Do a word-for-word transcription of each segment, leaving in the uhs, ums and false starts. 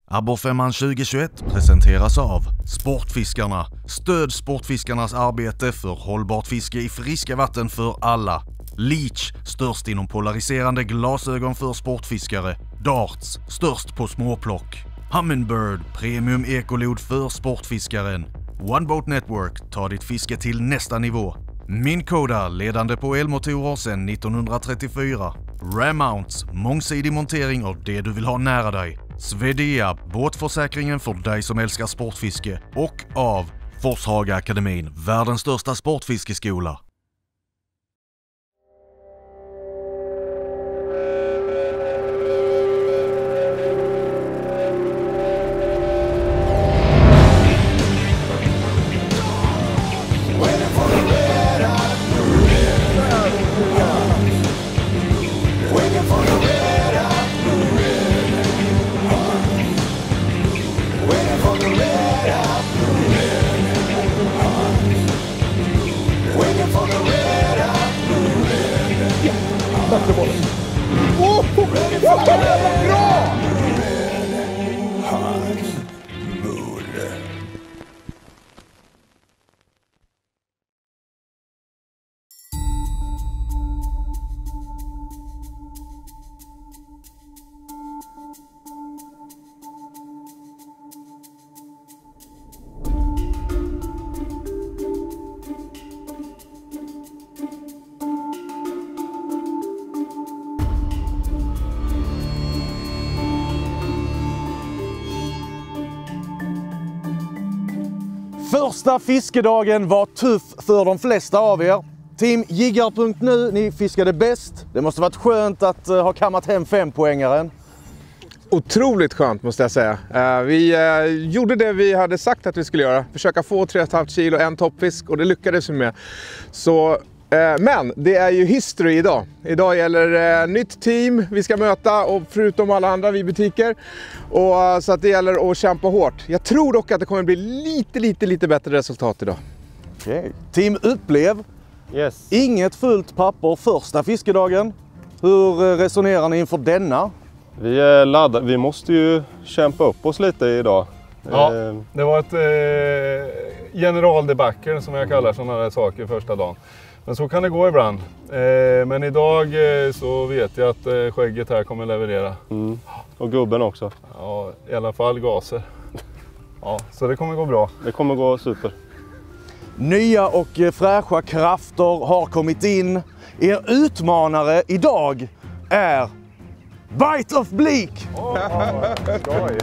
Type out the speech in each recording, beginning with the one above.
Abborrfemman tjugohundratjugoett presenteras av Sportfiskarna. Stöd Sportfiskarnas arbete för hållbart fiske i friska vatten för alla. Leech, störst inom polariserande glasögon för sportfiskare. Darts, störst på småplock. Humminbird, premium ekolod för sportfiskaren. One Boat Network, tar ditt fiske till nästa nivå. Minn Kota, ledande på elmotorer sedan nittonhundratrettiofyra. Ram Mounts, mångsidig montering av det du vill ha nära dig. Svedea, båtförsäkringen för dig som älskar sportfiske. Och av Forshaga Akademin, världens största sportfiskeskola. Första fiskedagen var tuff för de flesta av er. Team Jiggar punkt nu, ni fiskade bäst. Det måste varit skönt att uh, ha kammat hem fempoängaren. Otroligt skönt måste jag säga. Uh, vi uh, gjorde det vi hade sagt att vi skulle göra. Försöka få tre komma fem kilo, en toppfisk, och det lyckades vi med. Så, uh, men det är ju history idag. Idag gäller uh, nytt team vi ska möta, och förutom alla andra vi butiker. Och, uh, så att det gäller att kämpa hårt. Jag tror dock att det kommer bli lite, lite, lite bättre resultat idag. Okay. Team Upplev. Yes. Inget fullt papper första fiskedagen. Hur uh, resonerar ni inför denna? Vi är laddade. Vi måste ju kämpa upp oss lite idag. Ja, det var ett eh, generaldebacle som jag kallar sådana här saker första dagen. Men så kan det gå ibland. Eh, men idag eh, så vet jag att eh, skägget här kommer leverera. Mm. Och gubben också. Ja, i alla fall gaser. Ja, så det kommer gå bra. Det kommer gå super. Nya och fräscha krafter har kommit in. Er utmanare idag är Bite of Bleak. Oh, skoj.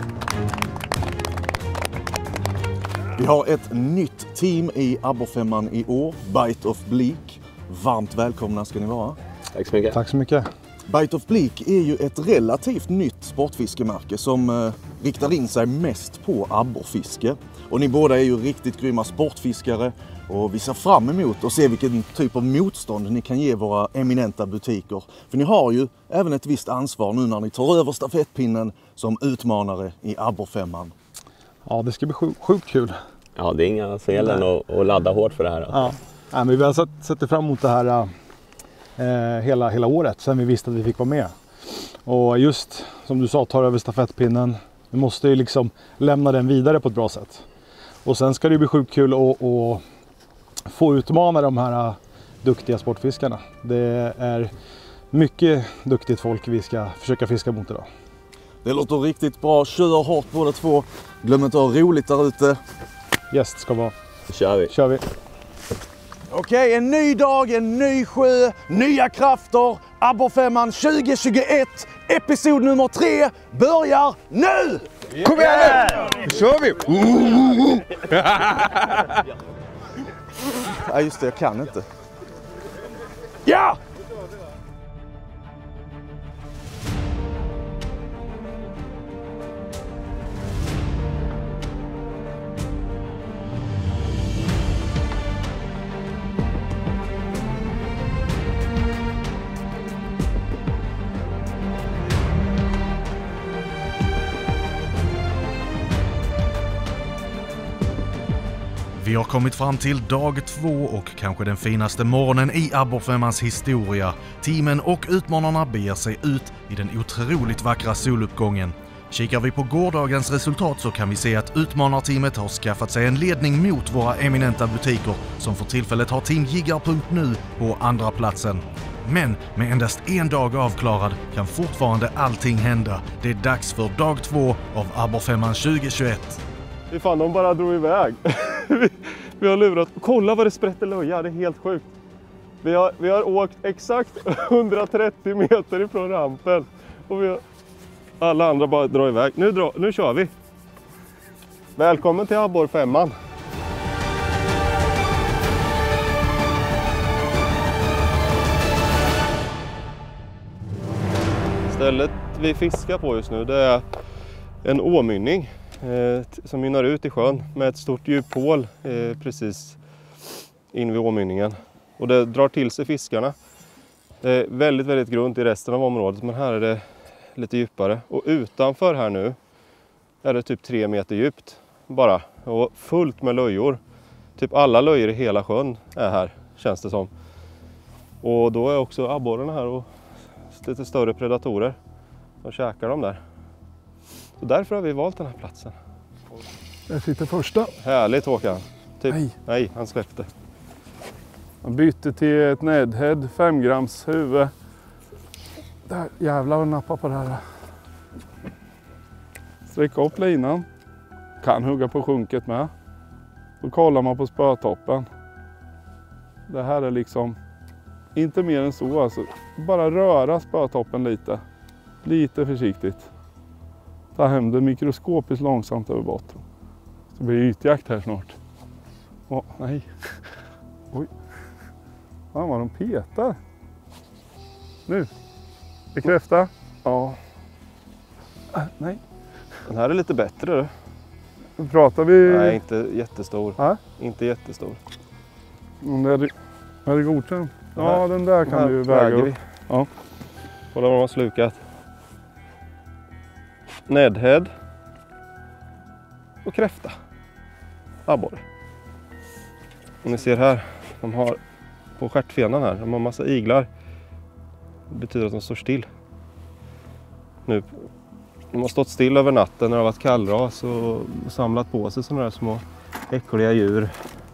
Vi har ett nytt team i Abborrfemman i år, Bite of Bleak. Varmt välkomna ska ni vara. Tack så mycket. Tack så mycket. Bite of Bleak är ju ett relativt nytt sportfiskemärke som eh, riktar in sig mest på abborrfiske. Och ni båda är ju riktigt grymma sportfiskare, och vi ser fram emot att se vilken typ av motstånd ni kan ge våra eminenta butiker. För ni har ju även ett visst ansvar nu när ni tar över stafettpinnen som utmanare i Abborrfemman. Ja, det ska bli sjukt, sjukt kul. Ja, det är inga selen att, att ladda hårt för det här. Alltså. Ja. Ja, men vi har sett, sett fram emot det här eh, hela, hela året sen vi visste att vi fick vara med. Och just som du sa, tar över stafettpinnen. Vi måste ju liksom lämna den vidare på ett bra sätt. Och sen ska det bli sjukt kul att, att få utmana de här uh, duktiga sportfiskarna. Det är mycket duktigt folk vi ska försöka fiska mot idag. Det låter riktigt bra. Kör hårt båda två. Glöm inte att ha roligt där ute. Yes, ska vara. Då kör vi. Kör vi. Okej, en ny dag, en ny sjö, nya krafter. Abborrfemman tjugohundratjugoett, episod nummer tre börjar nu! Kom igen nu! Nu kör vi! Ja, just det, jag kan inte. Ja! Vi har kommit fram till dag två och kanske den finaste morgonen i Abborrfemmans historia. Teamen och utmanarna beger sig ut i den otroligt vackra soluppgången. Kikar vi på gårdagens resultat så kan vi se att utmanarteamet har skaffat sig en ledning mot våra eminenta butiker som för tillfället har Team Jiggar punkt nu på andra platsen. Men med endast en dag avklarad kan fortfarande allting hända. Det är dags för dag två av Abborrfemman tjugo tjugoett. Fy fan, de bara drog iväg. vi, vi har lurat. Kolla vad det sprätter löja, det är helt sjukt. Vi har, vi har åkt exakt hundratrettio meter ifrån rampen. Och vi har, alla andra bara drar iväg. Nu, drar, nu kör vi. Välkommen till Abborrfemman. Stället vi fiskar på just nu, det är en åmynning eh, som mynnar ut i sjön med ett stort djuphål eh, precis in vid åmynningen. Och det drar till sig fiskarna. Det är väldigt, väldigt grunt i resten av området, men här är det lite djupare. Och utanför här nu är det typ tre meter djupt bara. Och fullt med löjor. Typ alla löjor i hela sjön är här, känns det som. Och då är också abborrarna här och lite större predatorer. De käkar dem där. Och därför har vi valt den här platsen. Där sitter första. Härligt, Håkan. Typ. Nej. Nej, han släppte. Han bytte till ett Nedhead, fem grams huvud. Där, jävlar vad nappar på det här. Sträcka upp linan. Kan hugga på sjunket med. Då kollar man på spötoppen. Det här är liksom inte mer än så. Alltså. Bara röra spötoppen lite. Lite försiktigt. Ta hem det mikroskopiskt långsamt över botten. Så blir det ytjakt här snart. Åh, nej. Oj. Fan vad de petar. Nu. Bekräfta. Ja. Äh, nej. Den här är lite bättre. Nu pratar vi... Nej, inte jättestor. Ja? Inte jättestor. Den där är det godkänt. Ja, här, den där kan här du väga upp. vi. Ja. Kolla vad de har slukat. Nedhead. Och kräfta. Abborre. Och ni ser här. De har på stjärtfenan här. De har massa iglar. Det betyder att de står still. Nu. De har stått still över natten när det har varit kallras och samlat på sig sådana där små äckliga djur.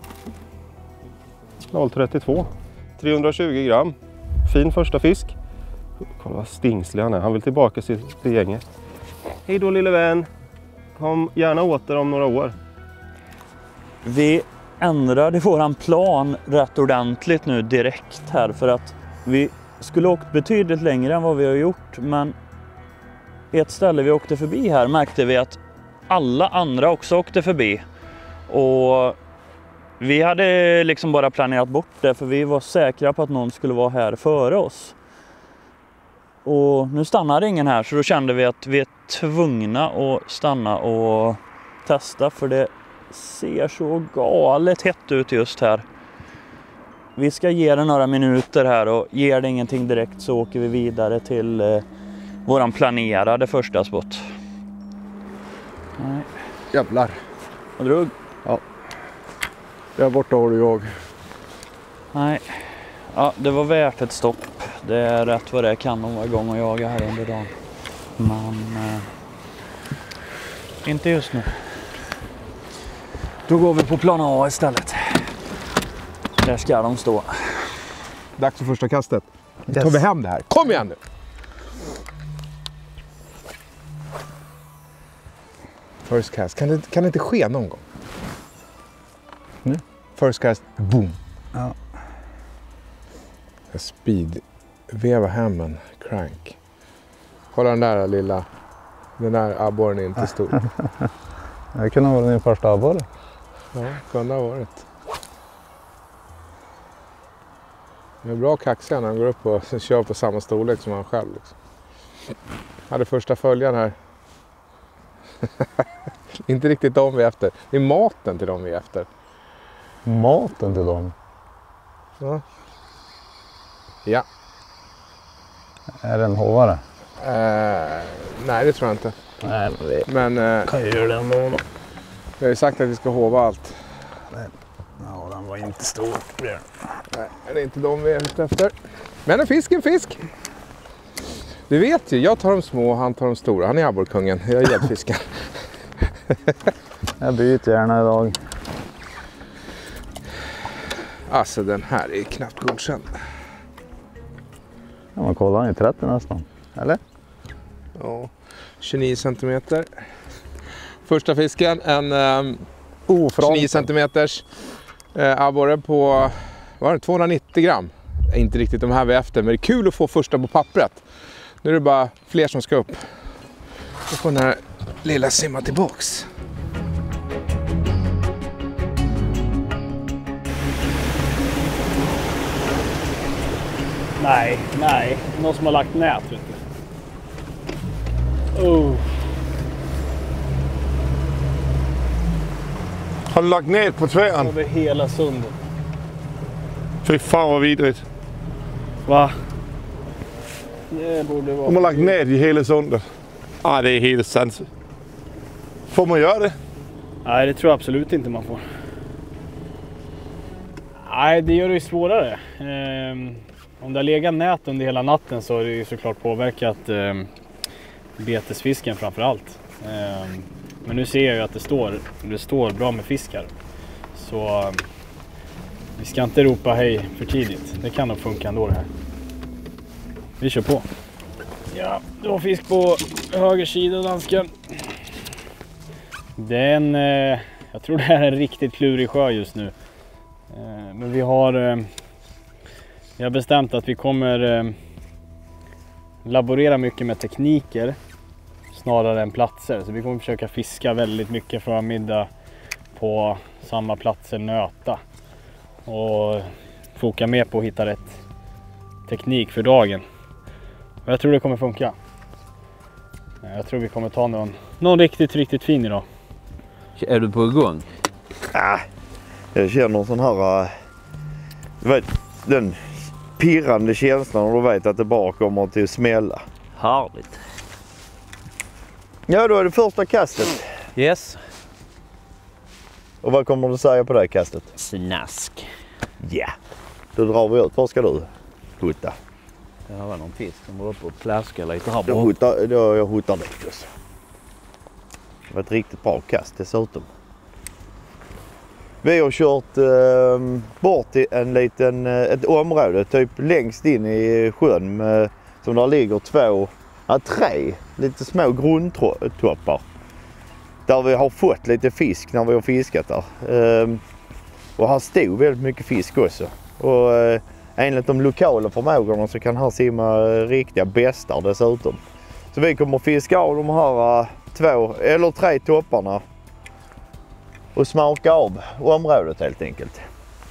noll trettiotvå. trehundratjugo gram. Fin första fisk. Kolla vad stingslig han är. Han vill tillbaka till, till gänget. Hej då lille vän. Kom gärna åter om några år. Vi ändrade våran plan rätt ordentligt nu direkt här. För att vi skulle åkt betydligt längre än vad vi har gjort. Men ett ställe vi åkte förbi här märkte vi att alla andra också åkte förbi. Och vi hade liksom bara planerat bort det för vi var säkra på att någon skulle vara här före oss. Och nu stannade ingen här så då kände vi att vi är tvungna att stanna och testa för det ser så galet hett ut just här. Vi ska ge det några minuter här och ger det ingenting direkt så åker vi vidare till eh, våran planerade första spot. Nej. Jävlar. Och drog? Ja. Där borta har du jag. Nej. Ja, det var värt ett stopp. Det är rätt vad det kan de vara igång och jaga här under dagen. Men eh, inte just nu. Då går vi på plan A istället. Där ska de stå. Dags för första kastet. Nu Yes. tar vi hem det här. Kom igen nu! First cast. Kan det, kan det inte ske någon gång? Nu? First cast. Boom. Ja. Speed. Veva hem en crank. Kolla den där lilla. Den där abborren är inte stor. Det kunde vara din första abborre. Ja, kunde ha varit. Det är bra kaxiga när han går upp och kör på samma storlek som han själv. Liksom. Hade första följaren här. Inte riktigt dem vi är efter. Det är maten till dem vi är efter. Maten till dem? Ja. Ja. Är det en hovare? Eh, nej, det tror jag inte. Nej, men det Men eh, kan ju göra det ändå. vi har ju sagt att vi ska hova allt. Ja, den var inte stor. Nej, det är inte de vi är ute efter. Men en fisk, en fisk! Du vet ju, jag tar de små, han tar de stora. Han är abborrkungen, jag är gäddfiskar. Jag byter gärna idag. Alltså den här är knappt godkänd. Ja, man kollar den i trettio nästan, eller? Ja, tjugonio centimeter. Första fisken, en um, oh, tjugonio centimeters eh, abborre på vad var det, tvåhundranittio gram. Inte riktigt de här vi är efter, men det är kul att få första på pappret. Nu är det bara fler som ska upp. Då får den här lilla simma tillbaks. Nej, nej. Någon som har lagt nät, vet du. Oh. Har du lagt nät på tvären? Över hela sundet. Fy fan vad vidrigt. Va? Det borde vara... De har lagt nät i hela sundet. Ah, det är helt sant. Får man göra det? Nej, det tror jag absolut inte man får. Nej, det gör det ju svårare. Ehm, om det har legat nät under hela natten så har det ju såklart påverkat ehm, betesfisken framför allt. Ehm, men nu ser jag ju att det står, det står bra med fiskar. Så um, vi ska inte ropa hej för tidigt. Det kan nog funka ändå det här. Vi kör på. Ja, du har fisk på höger sida, dansken. Den, eh, jag tror det här är en riktigt klurig sjö just nu. Eh, men vi har, eh, vi har bestämt att vi kommer eh, laborera mycket med tekniker snarare än platser. Så vi kommer försöka fiska väldigt mycket förmiddag på samma platser, nöta. Och foka mer på att hitta rätt teknik för dagen. Och jag tror det kommer funka. Jag tror vi kommer ta någon, någon riktigt, riktigt fin idag. Är du på igång? Ah, jag känner någon sån här, uh, du vet, den pirrande känslan och du vet att det bara kommer till att smälla. Härligt. Ja, då är det första kastet. Yes. Och vad kommer du säga på det kastet? Snask. Ja, yeah. Då drar vi ut. Var ska du hutta? Det var någon fisk som var uppe och plaskade lite här jag bort. Hotar, då jag hotar dit också. Det var ett riktigt bra kast dessutom. Vi har kört eh, bort till en liten, ett område typ längst in i sjön med, som där ligger två, ja, tre lite små grundtoppar. Där vi har fått lite fisk när vi har fiskat där. Eh, och här stod väldigt mycket fisk också. Och eh, enligt de lokala förmågorna så kan här simma riktiga bästar dessutom. Så vi kommer fiska av de här uh, två eller tre topparna och smaka av området helt enkelt.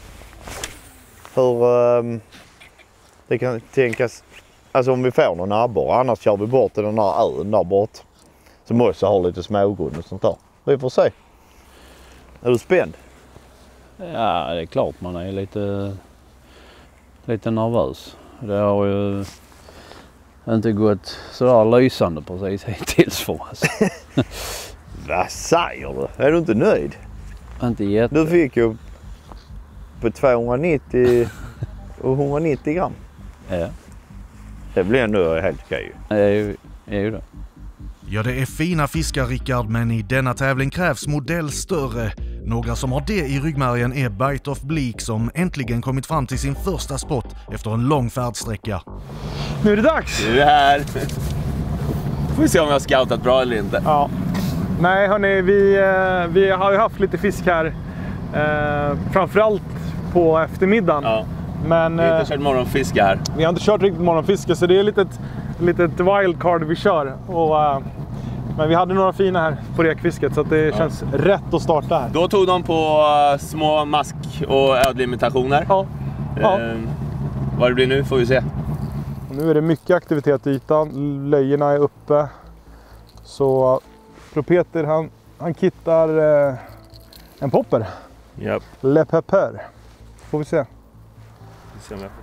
Hur um, det kan tänkas, alltså om vi får någon abborre, annars kör vi bort till den här ön där bort. Som också har lite smågrund och sånt där. Vi får se. Är du spänd? Ja, det är klart man är lite, lite nervös. Det har ju inte gått sådär lysande precis hittills för oss. Vad säger du? Är du inte nöjd? Inte jätte. Du fick ju på tvåhundranittio och hundranittio gram. Ja. Det blir ändå helt okej. Det är ju, är ju det. Ja, det är fina fiskar, Rickard, men i denna tävling krävs modell större. Några som har det i ryggmärgen är Bite of Bleak som äntligen kommit fram till sin första spot efter en lång färdsträcka. Nu är det dags! Du är här! Får vi se om jag har scoutat bra eller inte. Ja. Nej hörni, vi, vi har ju haft lite fisk här. Eh, framförallt på eftermiddagen. Ja. Men, vi har inte kört morgonfiske här. Vi har inte kört riktigt morgonfiske så det är lite ett litet wildcard vi kör. Och, uh, men vi hade några fina här på rekfisket så att det ja. känns rätt att starta här. Då tog de på uh, små mask- och ödlimitationer. Ja. ja. Uh, vad det blir nu får vi se. Och nu är det mycket aktivitet i ytan. Löjerna är uppe. Så Peter han, han kittar uh, en popper. Yep. Le Pepper. Får vi se. Vi ser om jag får.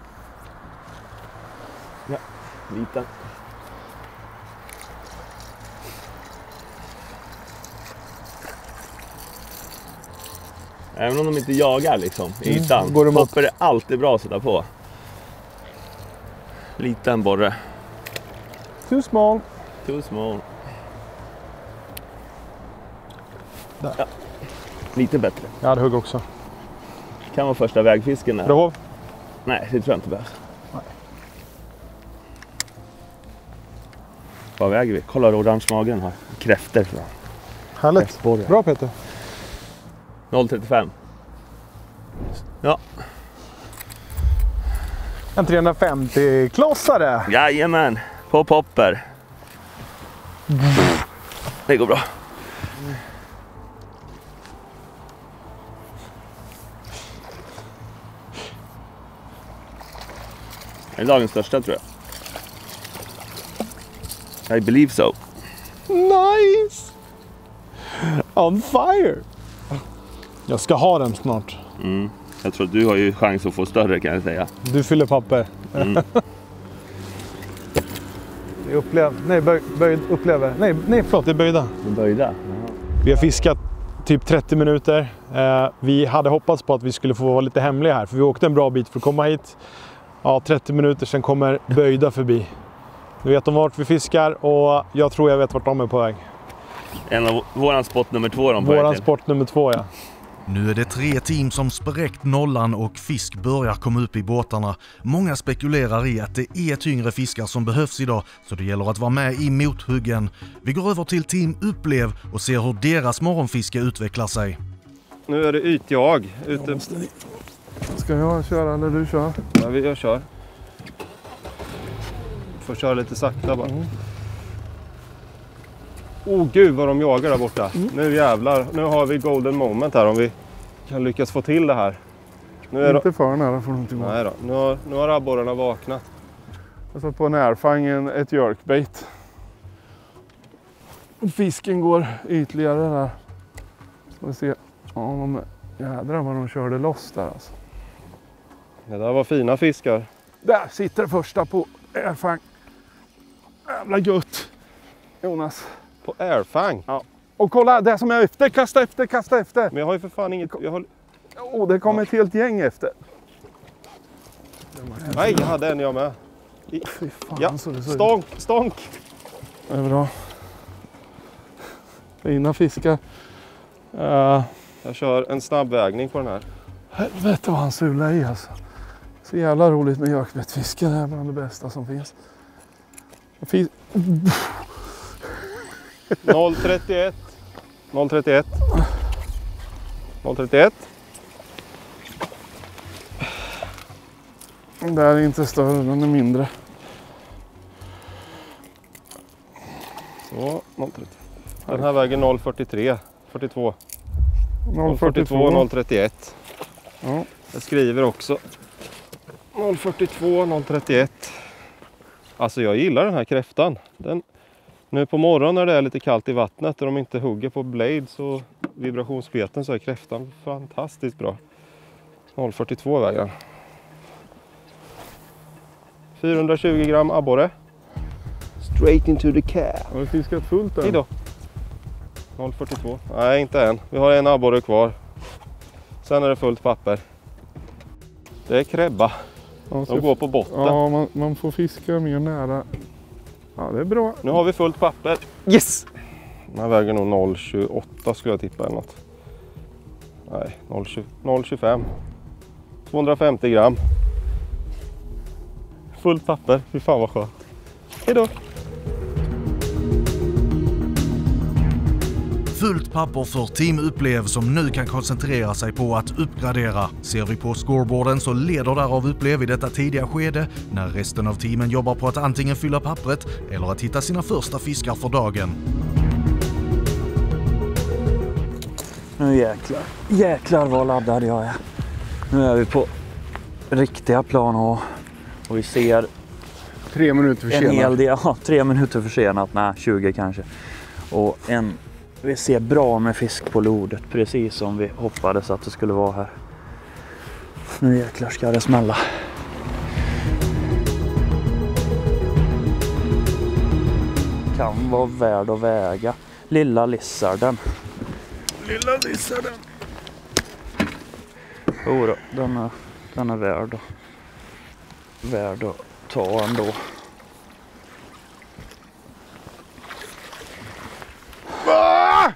Ja. Liten. Även om de inte jagar liksom i ytan. Mm, går de Popper är alltid bra att sätta på. Liten borre. Too small. Too small. Där. Ja. Lite bättre. Jag hade hugg också. Kan vara första vägfisken här. Bra. Nej, det tror jag inte behövs. Nej. Vad väger vi? Kolla orange magen här. Kräfter. Härligt. Bra Peter. noll trettiofem. Ja. En trehundrafemtio-klossare. Jajamän. På popper. Det går bra. Det är dagens största tror jag. I believe so. Nice! On fire! Jag ska ha den snart. Mm. Jag tror att du har ju chans att få större kan jag säga. Du fyller papper. Mm. Vi upplev... Nej, böj... Böj... upplever. Nej, nej, förlåt, det är böjda. Böjda? Vi har fiskat typ trettio minuter. Eh, vi hade hoppats på att vi skulle få vara lite hemliga här. För vi åkte en bra bit för att komma hit. Ja, trettio minuter, sen kommer böjda förbi. Nu vet de vart vi fiskar och jag tror jag vet vart de är på väg. En av våran spot nummer två. De våran spot nummer två, ja. Nu är det tre team som spräckt nollan och fisk börjar komma upp i båtarna. Många spekulerar i att det är tyngre fiskar som behövs idag, så det gäller att vara med i mothuggen. Vi går över till team Upplev och ser hur deras morgonfiske utvecklar sig. Nu är det ytjag. Ute... Ska jag köra eller du kör? Ja, jag kör. Får köra lite sakta bara. Mm. Oh gud vad de jagar där borta. Mm. Nu jävlar. Nu har vi golden moment här om vi kan lyckas få till det här. Nu är inte de... för nära får de inte gå. Nej då. Nu har, nu har abborrarna vaknat. Jag satt på en airfangen ett jerkbait. Fisken går ytligare där. Ska vi se. Ja, de... Jädrar vad de körde loss där alltså. Det där var fina fiskar. Där sitter första på airfang. Jävla gött. Jonas. På airfang? Ja. Och kolla, det som är efter. Kasta efter, kasta efter. Men jag har ju för fan inget... Jag har... Oh, det kom ja. Ett helt gäng efter. Nej, jag hade en jag med. I... Fy fan, ja, så det så stånk, stånk. Det är bra. Fina fiskar. Uh... Jag kör en snabb vägning på den här. Helvete vad han sular i alltså. Så jävla roligt med jökbettfiske. Det är bland det bästa som finns. Fis... noll trettioett. noll trettioett. noll trettioett. Den där är inte större, den är mindre. Så, noll trettio. Den här väger noll fyrtiotre. fyrtiotvå. noll fyrtiotvå, noll trettioett. Ja. Jag skriver också noll fyrtiotvå, noll trettioett. Alltså jag gillar den här kräftan. Den, nu på morgonen när det är lite kallt i vattnet och de inte hugger på blades och vibrationsbeten så är kräftan fantastiskt bra. noll fyrtiotvå vägen. fyrahundratjugo gram abborre. Straight into the cat. Har du fiskat fullt än? Hejdå. noll fyrtiotvå. Nej, inte än. Vi har en abborre kvar. Sen är det fullt papper. Det är kräbba. De ska... går på botten. Ja, man, man får fiska mer nära. Ja, det är bra. Nu har vi fullt papper. Yes! Den här väger nog noll tjugoåtta skulle jag tippa eller något. Nej, noll tjugofem. tvåhundrafemtio gram. Fullt papper. Fy fan vad skönt. Hejdå! Fullt papper för Team Upplev som nu kan koncentrera sig på att uppgradera. Ser vi på scoreboarden så leder därav Upplev i detta tidiga skede när resten av teamen jobbar på att antingen fylla pappret eller att hitta sina första fiskar för dagen. Nu jäklar, jäklar vad laddad jag är. Nu är vi på riktiga plan och, och vi ser tre minuter försenat. En hel del, ja, tre minuter försenat, nej tjugo kanske. Och en Vi ser bra med fisk på lodet, precis som vi hoppades att det skulle vara här. Nu jäklar ska det smälla. Kan vara värd att väga. Lilla lissarden. Lilla lissarden. Jo då, den är, den är värd, värd att ta ändå.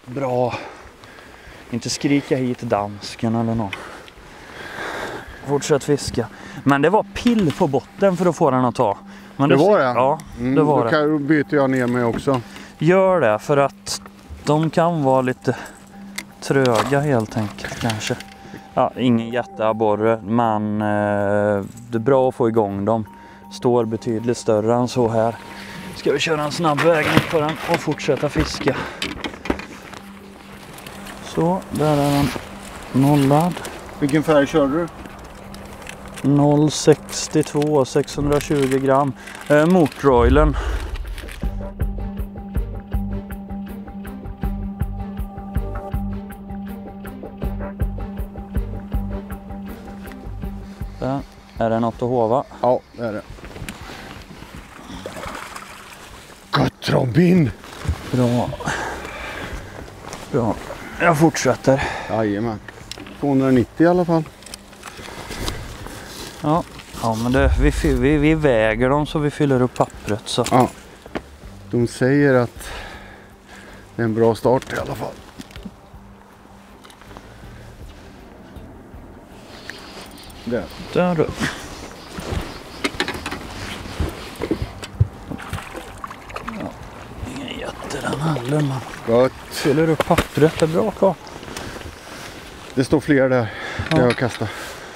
bra. Inte skrika hit dansken eller någon. Fortsätt fiska. Men det var pill på botten för att få den att ta. Men det du, var det? Ja, mm, det var då kan, det. byter jag ner mig också. Gör det, för att de kan vara lite tröga helt enkelt kanske. Ja, ingen jätteabborre, men eh, det är bra att få igång dem. Står betydligt större än så här. Ska vi köra en snabb vägning på den och fortsätta fiska. Så, där är den nollad. Vilken färg körde du? noll komma sextiotvå, sexhundratjugo gram. Eh, motroilen. Där. Är det något att hova? Ja, det är det. Gott Robin! Bra. Bra. Jag fortsätter. Jajamän. tvåhundranittio i alla fall. Ja, ja men det, vi, vi, vi väger dem så vi fyller upp pappret. Så. Ja. De säger att det är en bra start i alla fall. Där. Där du. Ja, ingen jätte den heller, men gott. Fyller upp pappret, det är bra kvar. Det står fler där. Ja. Jag kastar.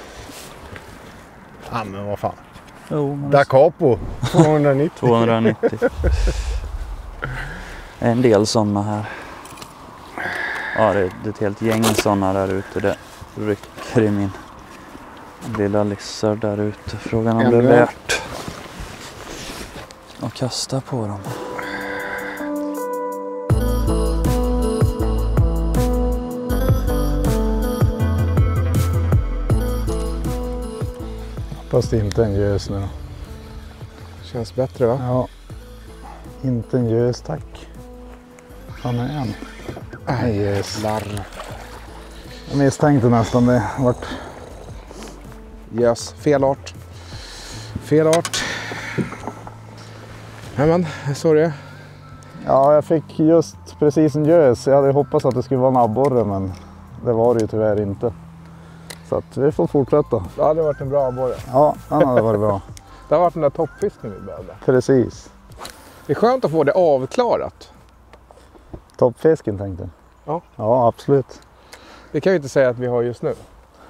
Ja, men vad fan. Jo, men Da Capo. tvåhundranittio. tvåhundranittio. En del sådana här. Ja, det är ett helt gäng sådana där ute. Det rycker i min lilla lissar där ute. Frågan om det är värt att kasta på dem. Fast inte en gös nu då. Känns bättre va? Ja. Inte en gös, tack. Fan är en? Nej, gös. Larr. Jag misstänkte nästan det. Vart? Yes, fel art. Fel art. Nämen, sorry. Ja, jag fick just precis en gös. Jag hade hoppats att det skulle vara en abborre, men det var det ju tyvärr inte. Så att vi får fortsätta. Det hade varit en bra abborre. Ja, den hade varit bra. Det har varit den där toppfisken vi behövde. Precis. Det är skönt att få det avklarat. Toppfisken tänkte jag. Ja. Ja, absolut. Det kan jag inte säga att vi har just nu.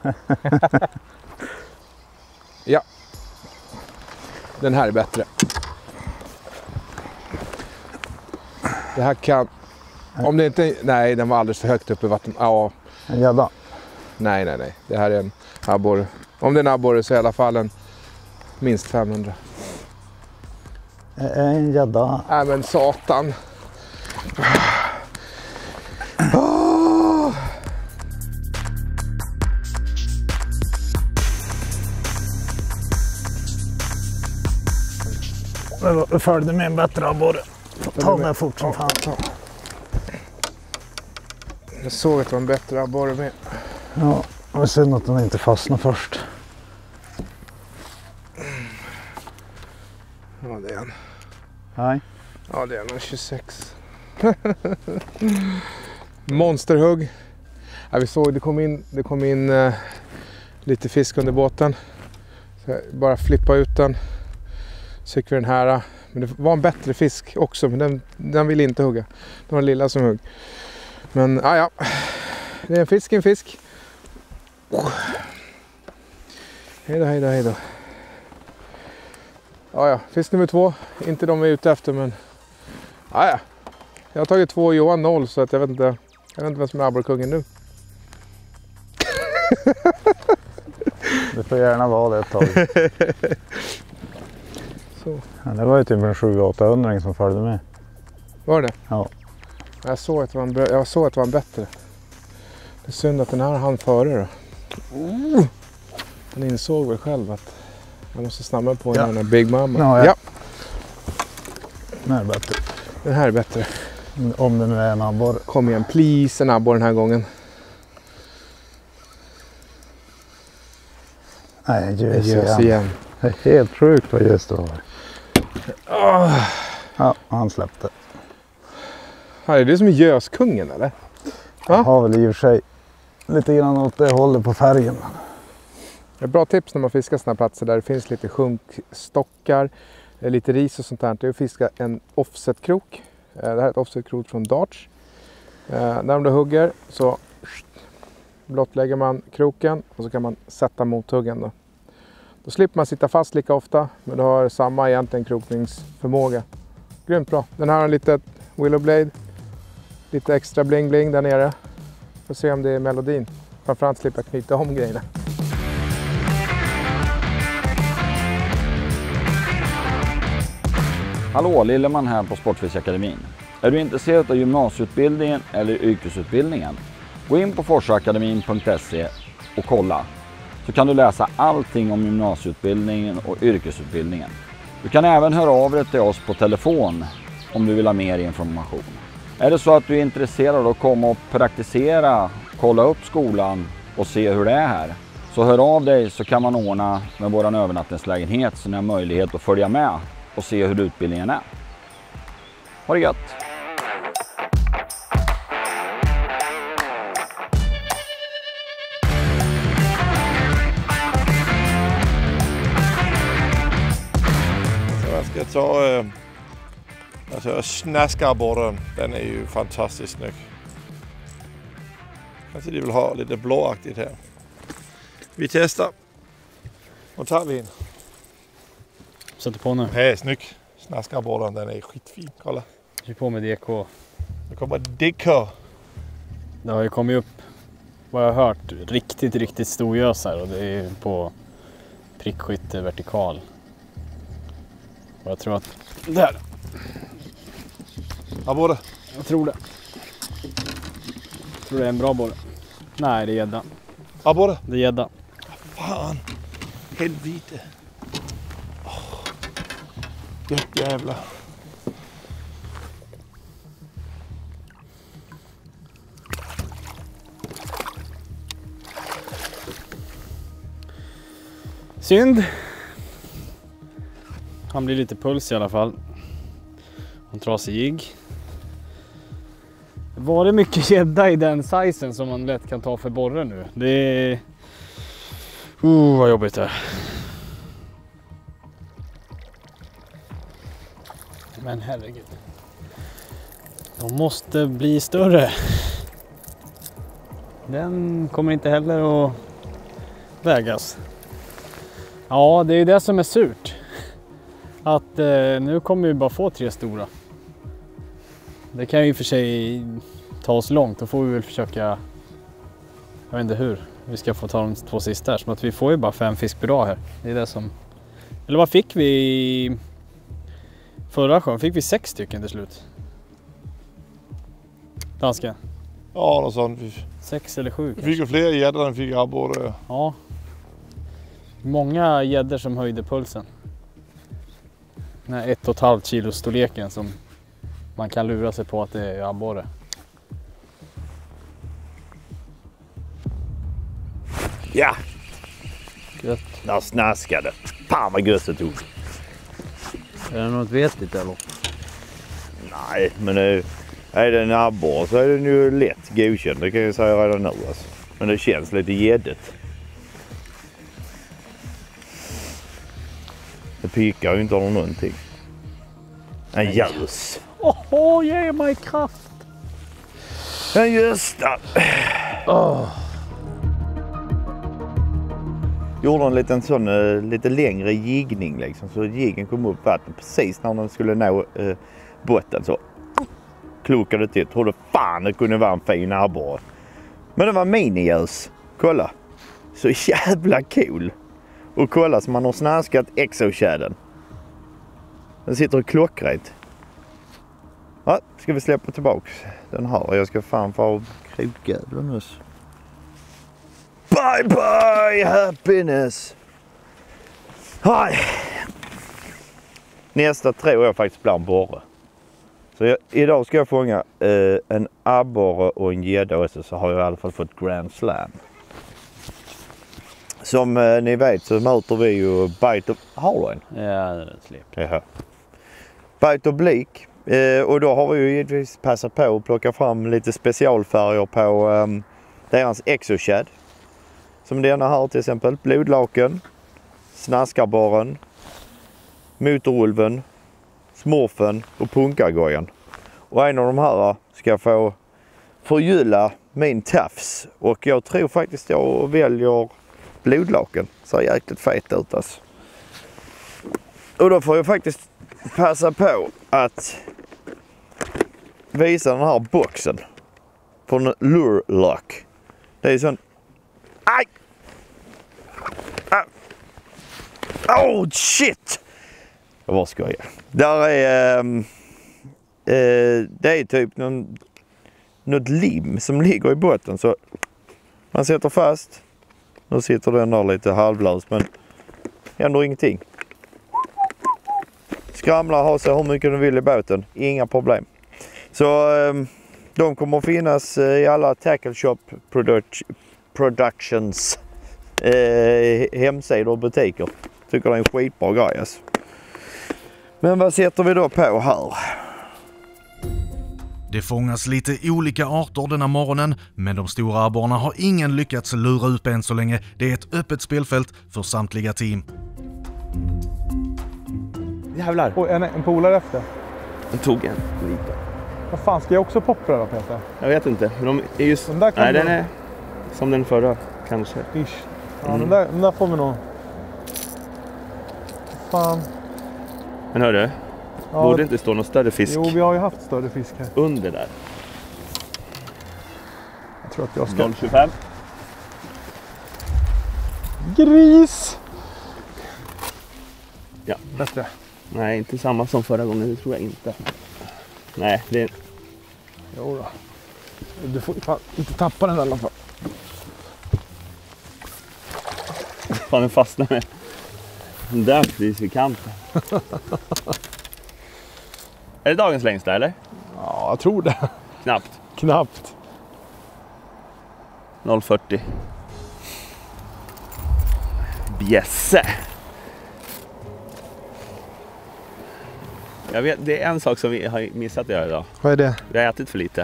Ja. Den här är bättre. Det här kan... Om det inte... Nej, den var alldeles för högt upp i vatten. Ja. En gädda? Nej, nej, nej. Det här är en abborre. Om det är en abborre så är i alla fall en minst femhundra. En gädda. Nej, men satan. Jag följde med en bättre abborre. Ta den fort som fan. Jag såg att det var en bättre abborre med. Ja, det var synd att den inte fastnade först. Ja, det är en. Nej. Ja, det är en tjugosex. Monsterhugg. Ja, vi såg det kom in, det kom in uh, lite fisk under båten. Så jag bara flippa ut den. Så fick vi den här. Men det var en bättre fisk också, men den, den ville inte hugga. Det var den lilla som hugg. Men ja, ja. Det är en fisk, en fisk. Oh. Hej då, hej då, hej då. Ja, ja. Fisk nummer två. Inte de vi är ute efter, men ja, ja. Jag har tagit två och Johan noll, så att jag vet inte, jag vet inte vem som är abborrkungen nu. Det får gärna vara det ett tag. Så. Ja, det var ju typ en sju åttahundring som följde med. Var det? Ja. Jag såg att det var en, jag såg att det var en bättre. Det är synd att den här hann före då. Oh. Han insåg väl själv att jag måste snabba på ja. den här Big Mama. Ja, ja. Ja. Den här är bättre. Den här är bättre. Om det nu är en abborre. Kom igen, please en abborre den här gången. Nej, gös igen. igen. Det är helt sjukt vad gös det var. Oh. Ja, han släppte. Här är det som är göskungen eller? Ja? Jag har väl i och för sig lite grann åt det hållet på färgen. Ett bra tips när man fiskar sådana platser där det finns lite sjunkstockar, lite ris och sånt där. Det är att fiska en offsetkrok. Det här är ett offsetkrok från Darts. När du hugger så blottlägger man kroken och så kan man sätta mothuggen då. Då slipper man sitta fast lika ofta, men du har samma egentligen krokningsförmåga. Grymt bra. Den här har en litet willow blade, lite extra bling bling där nere. Får se om det är melodin. Framförallt slippa knyta om grejerna. Hallå, Lilleman här på Sportfiskakademin. Är du intresserad av gymnasieutbildningen eller yrkesutbildningen? Gå in på forsakademin punkt se och kolla. Så kan du läsa allting om gymnasieutbildningen och yrkesutbildningen. Du kan även höra av dig till oss på telefon om du vill ha mer information. Är det så att du är intresserad av att komma och praktisera, kolla upp skolan och se hur det är här, så hör av dig så kan man ordna med våran övernattningslägenhet så ni har möjlighet att följa med och se hur utbildningen är. Ha det gött! Jag ska ta äh, alltså snaskarborren. Den är ju fantastiskt snygg. Kanske de vill ha lite blåaktigt här. Vi testar. Och tar vi in. Sätter på nu. Hej, snygg. Snaskarborren, den är skitfin. Kolla. Kör på med D K. Det kommer D K. Det har ju kommit upp, vad jag har hört, riktigt, riktigt storgösar och det är på prickskytte vertikal. Och jag tror att... Där! Ja, borre. Jag tror det. Jag tror det är en bra borre. Nej, det är gädda. Ja, borre. Det är gädda. Fan. Helvete. Oh. Jävlar. Synd. Han blir lite puls i alla fall. En trasig jigg. Var det mycket gädda i den sizen som man lätt kan ta för borre nu? Det är... Uh, vad jobbigt det är. Men herregud. De måste bli större. Den kommer inte heller att vägas. Ja, det är det som är surt. Att eh, nu kommer vi bara få tre stora. Det kan ju i och för sig ta oss långt. Då får vi väl försöka, jag vet inte hur vi ska få ta de två sista här. Som att vi får ju bara fem fisk per dag här. Det är det som... Eller vad fick vi i förra sjön? Fick vi sex stycken till slut? Danska? Ja, något sånt. Sex eller sju Vi fick ju fler gäddor än fick abborre. Ja. Många gäddor som höjde pulsen. Den här ett och ett halvt kilo storleken som man kan lura sig på att det är abborre. Ja! Gött. Där snaskade. Fan vad gött det tog. Är det något vettigt eller? Nej, men är, är det en abborre så är den ju lätt godkänd. Det kan jag säga redan nu alltså. Men det känns lite gäddigt. Det pikar ju inte av någonting. En ljus. Åh, oh, ge mig kraft! En Gösta! Oh. Gjorde en liten sån, uh, lite längre jiggning liksom. Så jiggen kom upp vatten precis när den skulle nå uh, botten så. Klokade till. Trodde fan det kunde vara en fin abborre. Men det var miniljus. Kolla. Så jävla cool. Och kolla så man har snaskat exokäden. Den sitter i klockrätt. Ja, ska vi släppa tillbaks den här. Jag ska fan få krokjävlen nu. Bye bye happiness. Aj. Nästa tror jag faktiskt blir en borre. Så jag, idag ska jag fånga eh, en abborre och en gädda också, så har jag i alla fall fått Grand Slam. Som eh, ni vet så möter vi ju Bite of... Har du en? Ja, det är släpp. Jaha. Bite Oblique Eh, och då har vi ju givetvis passat på att plocka fram lite specialfärger på um, deras exoshad. Som denna här till exempel, blodlaken, snaskarborren, motorulven, smurfen och punkargojen. Och en av de här ska få förgylla min tafs. Och jag tror faktiskt jag väljer blodlaken. Ser jäkligt fet ut alltså. Och då får jag faktiskt passa på att visa den här boxen från Lure Lock. Det är sån... Aj! Oh shit! Jag bara skojar. Där är... Um, uh, det är typ någon, något lim som ligger i botten. Så man sätter fast. Nu sitter den där lite halvlös, men händer ingenting. Skramlar, ha sig hur mycket du vill i båten. Inga problem. Så um, de kommer att finnas uh, i alla Tackle Shop produc Productions uh, hemsidor och butiker. Tycker det är en skitbra grej alltså. Men vad sätter vi då på här? Det fångas lite olika arter denna morgonen, men de stora abborrarna har ingen lyckats lura upp än så länge. Det är ett öppet spelfält för samtliga team. Jävlar. Och en, en polare efter. Den tog en lite. Vad fan, ska jag också poppa då, Peter? Jag vet inte. Men de är just... Den där kan Nej, du... den är som den förra, kanske. Ish. Ja, Mm. den, där, den där får vi nog... Fan. Men hörru, Ja, borde inte stå någon större fisk Jo, vi har ju haft större fisk här. under där? Jag tror att jag ska... noll tjugofem. Gris! Ja. Bättre. Nej, inte samma som förra gången, det tror jag inte. Nej, det är... Jo då. Du får fan inte tappa den där i alla fall. Fan, den fastnar med. Den där precis vid kanten. Är det dagens längsta, eller? Ja, jag tror det. Knappt. Knappt. noll fyrtio. Bjässe. Jag vet, det är en sak som vi har missat att göra idag. Vad är det? Vi har ätit för lite.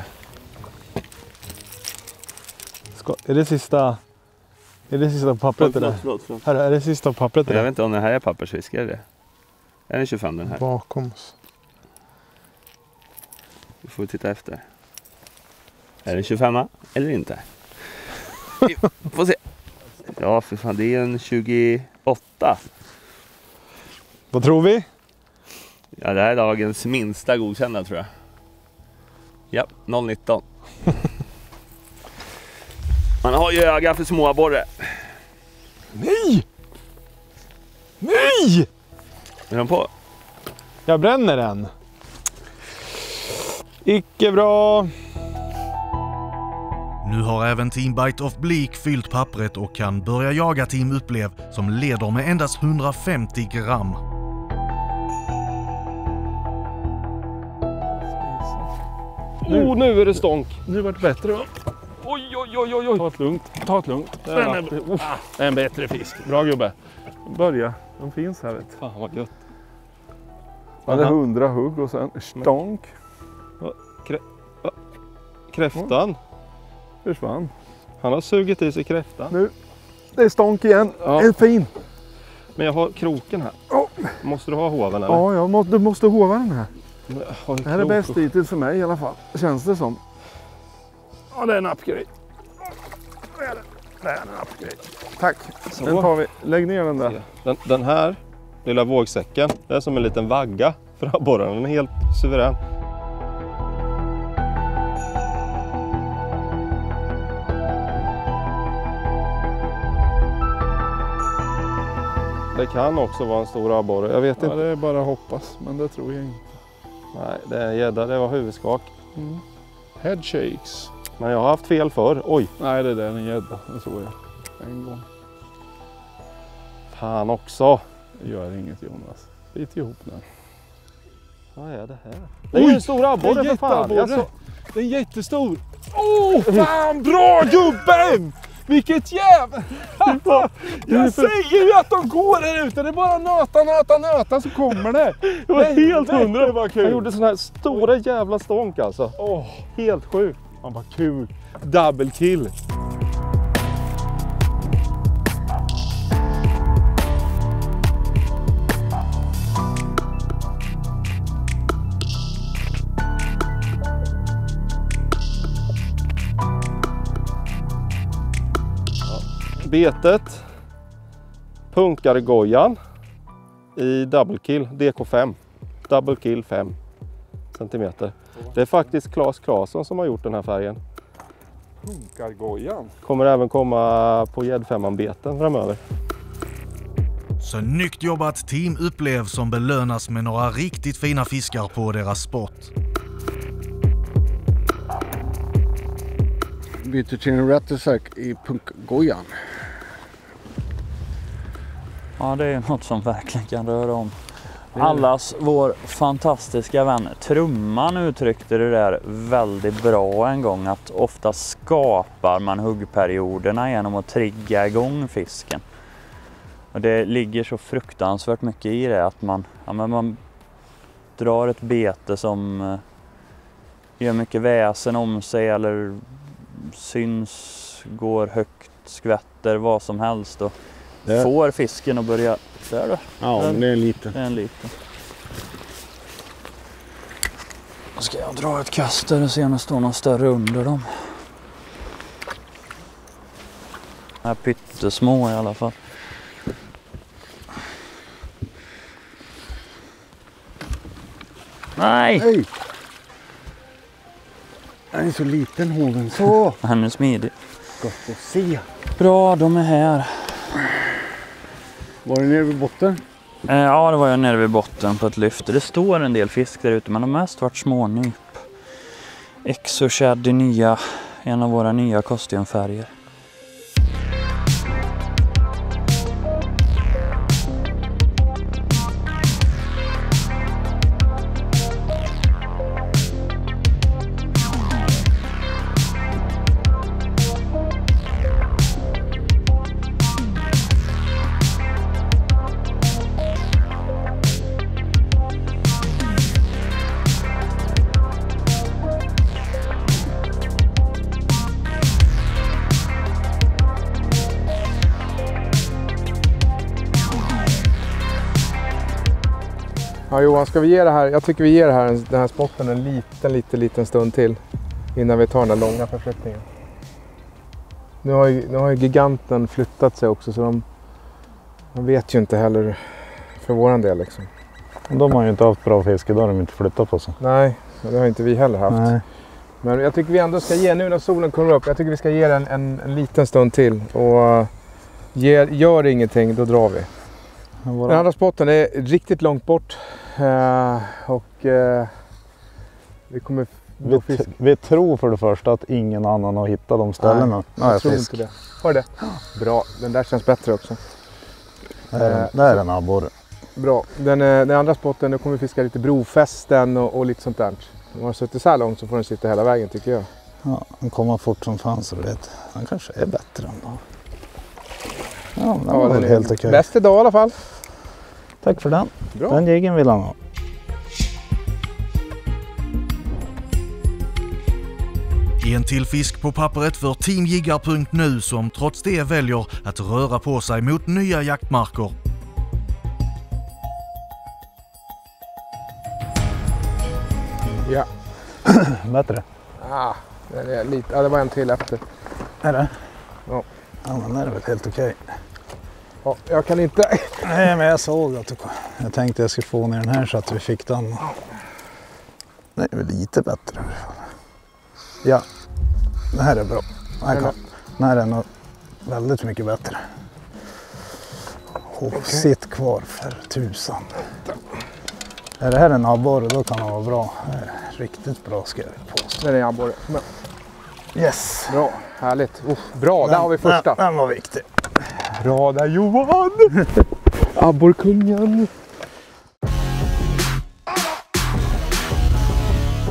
Ska, är det sista... Är det sista på pappret? Förlåt, eller? förlåt, förlåt. Här, är det sista på pappret? Jag eller? vet inte om den här är pappersfisk, är det? Är det tjugofem den här? Bakom oss. Vi får titta efter. Är det tjugofem eller inte? Vi får se. Ja, för fan, det är en tjugoåtta. Vad tror vi? Ja, det här är dagens minsta godkända, tror jag. Ja, noll nitton. Man har ju öga för småabborre. Nej! Nej! Är de på? Jag bränner den. Icke bra. Nu har även Team Bite of Bleak fyllt pappret och kan börja jaga Team Upplev som leder med endast hundrafemtio gram. Nu. Oh, nu är det stånk. Nu vart det bättre då. Oj, oj, oj, oj, oj. Ta ett lugnt. Ta ett lugnt. Det är, en, oh, en bättre fisk. Bra gubbe. Börja. De finns här, vet du. Fan vad gött. Han hade hundra hugg och sen stånk. Krä... Kräftan. Försvann. Han har sugit i sig kräftan. Nu. Det är stånk igen. Ja. En fin. Men jag har kroken här. Oh. Måste du ha hoven eller? Ja, jag må, du måste hova den här. Det här är bäst hittills för mig i alla fall. Känns det som. Ja, det är en upgrade. Det är, det är en upgrade. Tack. Så. Den tar vi. Lägg ner den där. Den, den här lilla vågsäcken, det är som en liten vagga för abborren. Den är helt suverän. Det kan också vara en stor abborre. Jag vet ja, inte. Det är bara att hoppas, men det tror jag inte. Nej, det är en gädda. Det var huvudskak. Mm. Head shakes. Men jag har haft fel förr. Oj. Nej, det där är en gädda. Det såg jag en gång. Fan också. Det gör inget, Jonas. Bit ihop den. Vad är det här? Det är ju en stor abborre för fan. Jag så... Det är jättestor. Åh, oh, fan bra gubben! Vilket jävla... Jag säger ju att de går här ute. Det är bara nöta, nöta, nöta så kommer det. Det var helt hundra. Det var kul. Han gjorde sådana här stora jävla stånk alltså. Åh, helt sjukt. Han var kul. Double kill. Betet, punkargojan i double kill, D K fem, double kill fem centimeter. Det är faktiskt Claes Claesson som har gjort den här färgen. Punkargojan. Kommer även komma på gäddfemman-beten framöver. Snyggt jobbat Team Upplev som belönas med några riktigt fina fiskar på deras spot. Byter till en rattlesack i punkgojan. Ja, det är ju något som verkligen kan röra om. Allas vår fantastiska vän Trumman uttryckte det där väldigt bra en gång, att ofta skapar man huggperioderna genom att trigga igång fisken. Och det ligger så fruktansvärt mycket i det att man, ja, men man drar ett bete som eh, gör mycket väsen om sig eller syns, går högt, skvätter, vad som helst och det får fisken att börja... Där då. Ja, den, det är en liten. Det är en liten. Då ska jag dra ett kast där och se om det står någon större under dem. De är pyttesmå i alla fall. Nej! Nej! Den är så liten hoven. Så! Han är smidig. Gott att se. Bra, de är här. Var det nere vid botten? Eh, ja, det var jag nere vid botten på ett lyfte. Det står en del fisk där ute, men de har mest varit smånyp. Exocad i nya, en av våra nya kostymfärger. Ja, Johan, ska vi ge det här? Jag tycker vi ger det här, den här spotten en liten, liten, liten stund till innan vi tar den där långa förflyttningen. Nu har ju, nu har ju giganten flyttat sig också, så de, de vet ju inte heller för våran del liksom. De har ju inte haft bra fiske, då har de inte flyttat på sig. Nej, det har inte vi heller haft. Nej. Men jag tycker vi ändå ska ge, nu när solen kommer upp, jag tycker vi ska ge den en, en liten stund till. Och ge, gör det ingenting, då drar vi. Den andra spotten är riktigt långt bort. Uh, och uh, vi kommer... Vi, vi tror för det första att ingen annan har hittat de ställena. Nej, jag Nej, tror fisk. inte det. Har det? Bra, den där känns bättre också. Det är, uh, det är en abborre. Bra, den, den andra spotten, då kommer vi fiska lite brofästen och, och lite sånt där. Om man har suttit så här långt så får den sitta hela vägen, tycker jag. Ja, den kommer fort som fan, så vet. Han kanske är bättre ändå. Ja, den ja, var den är helt okej. Bäst idag i alla fall. Tack för den. Bra. Den jiggen vill han ha. En till fisk på pappret för teamjiggar punkt nu som trots det väljer att röra på sig mot nya jaktmarker. Ja. Bättre. Ah, det, är lite, ja, det var en till efter. Är det? Ja. Ja, men det är väl helt okej. Ja, jag kan inte... Nej, men jag såg att du... Jag tänkte jag skulle få ner den här så att vi fick den. Det är väl lite bättre. Ja, det här är bra. Den här, den här är nog väldigt mycket bättre. Och okay. Sitt kvar för tusan. Är det här en abborre, då kan det vara bra. Det är riktigt bra, ska jag påstå. Det är en abborre. Yes. Bra, härligt. Oh, bra, den, där har vi första. Den, den var viktig. Bra där Johan! Abborrkungen!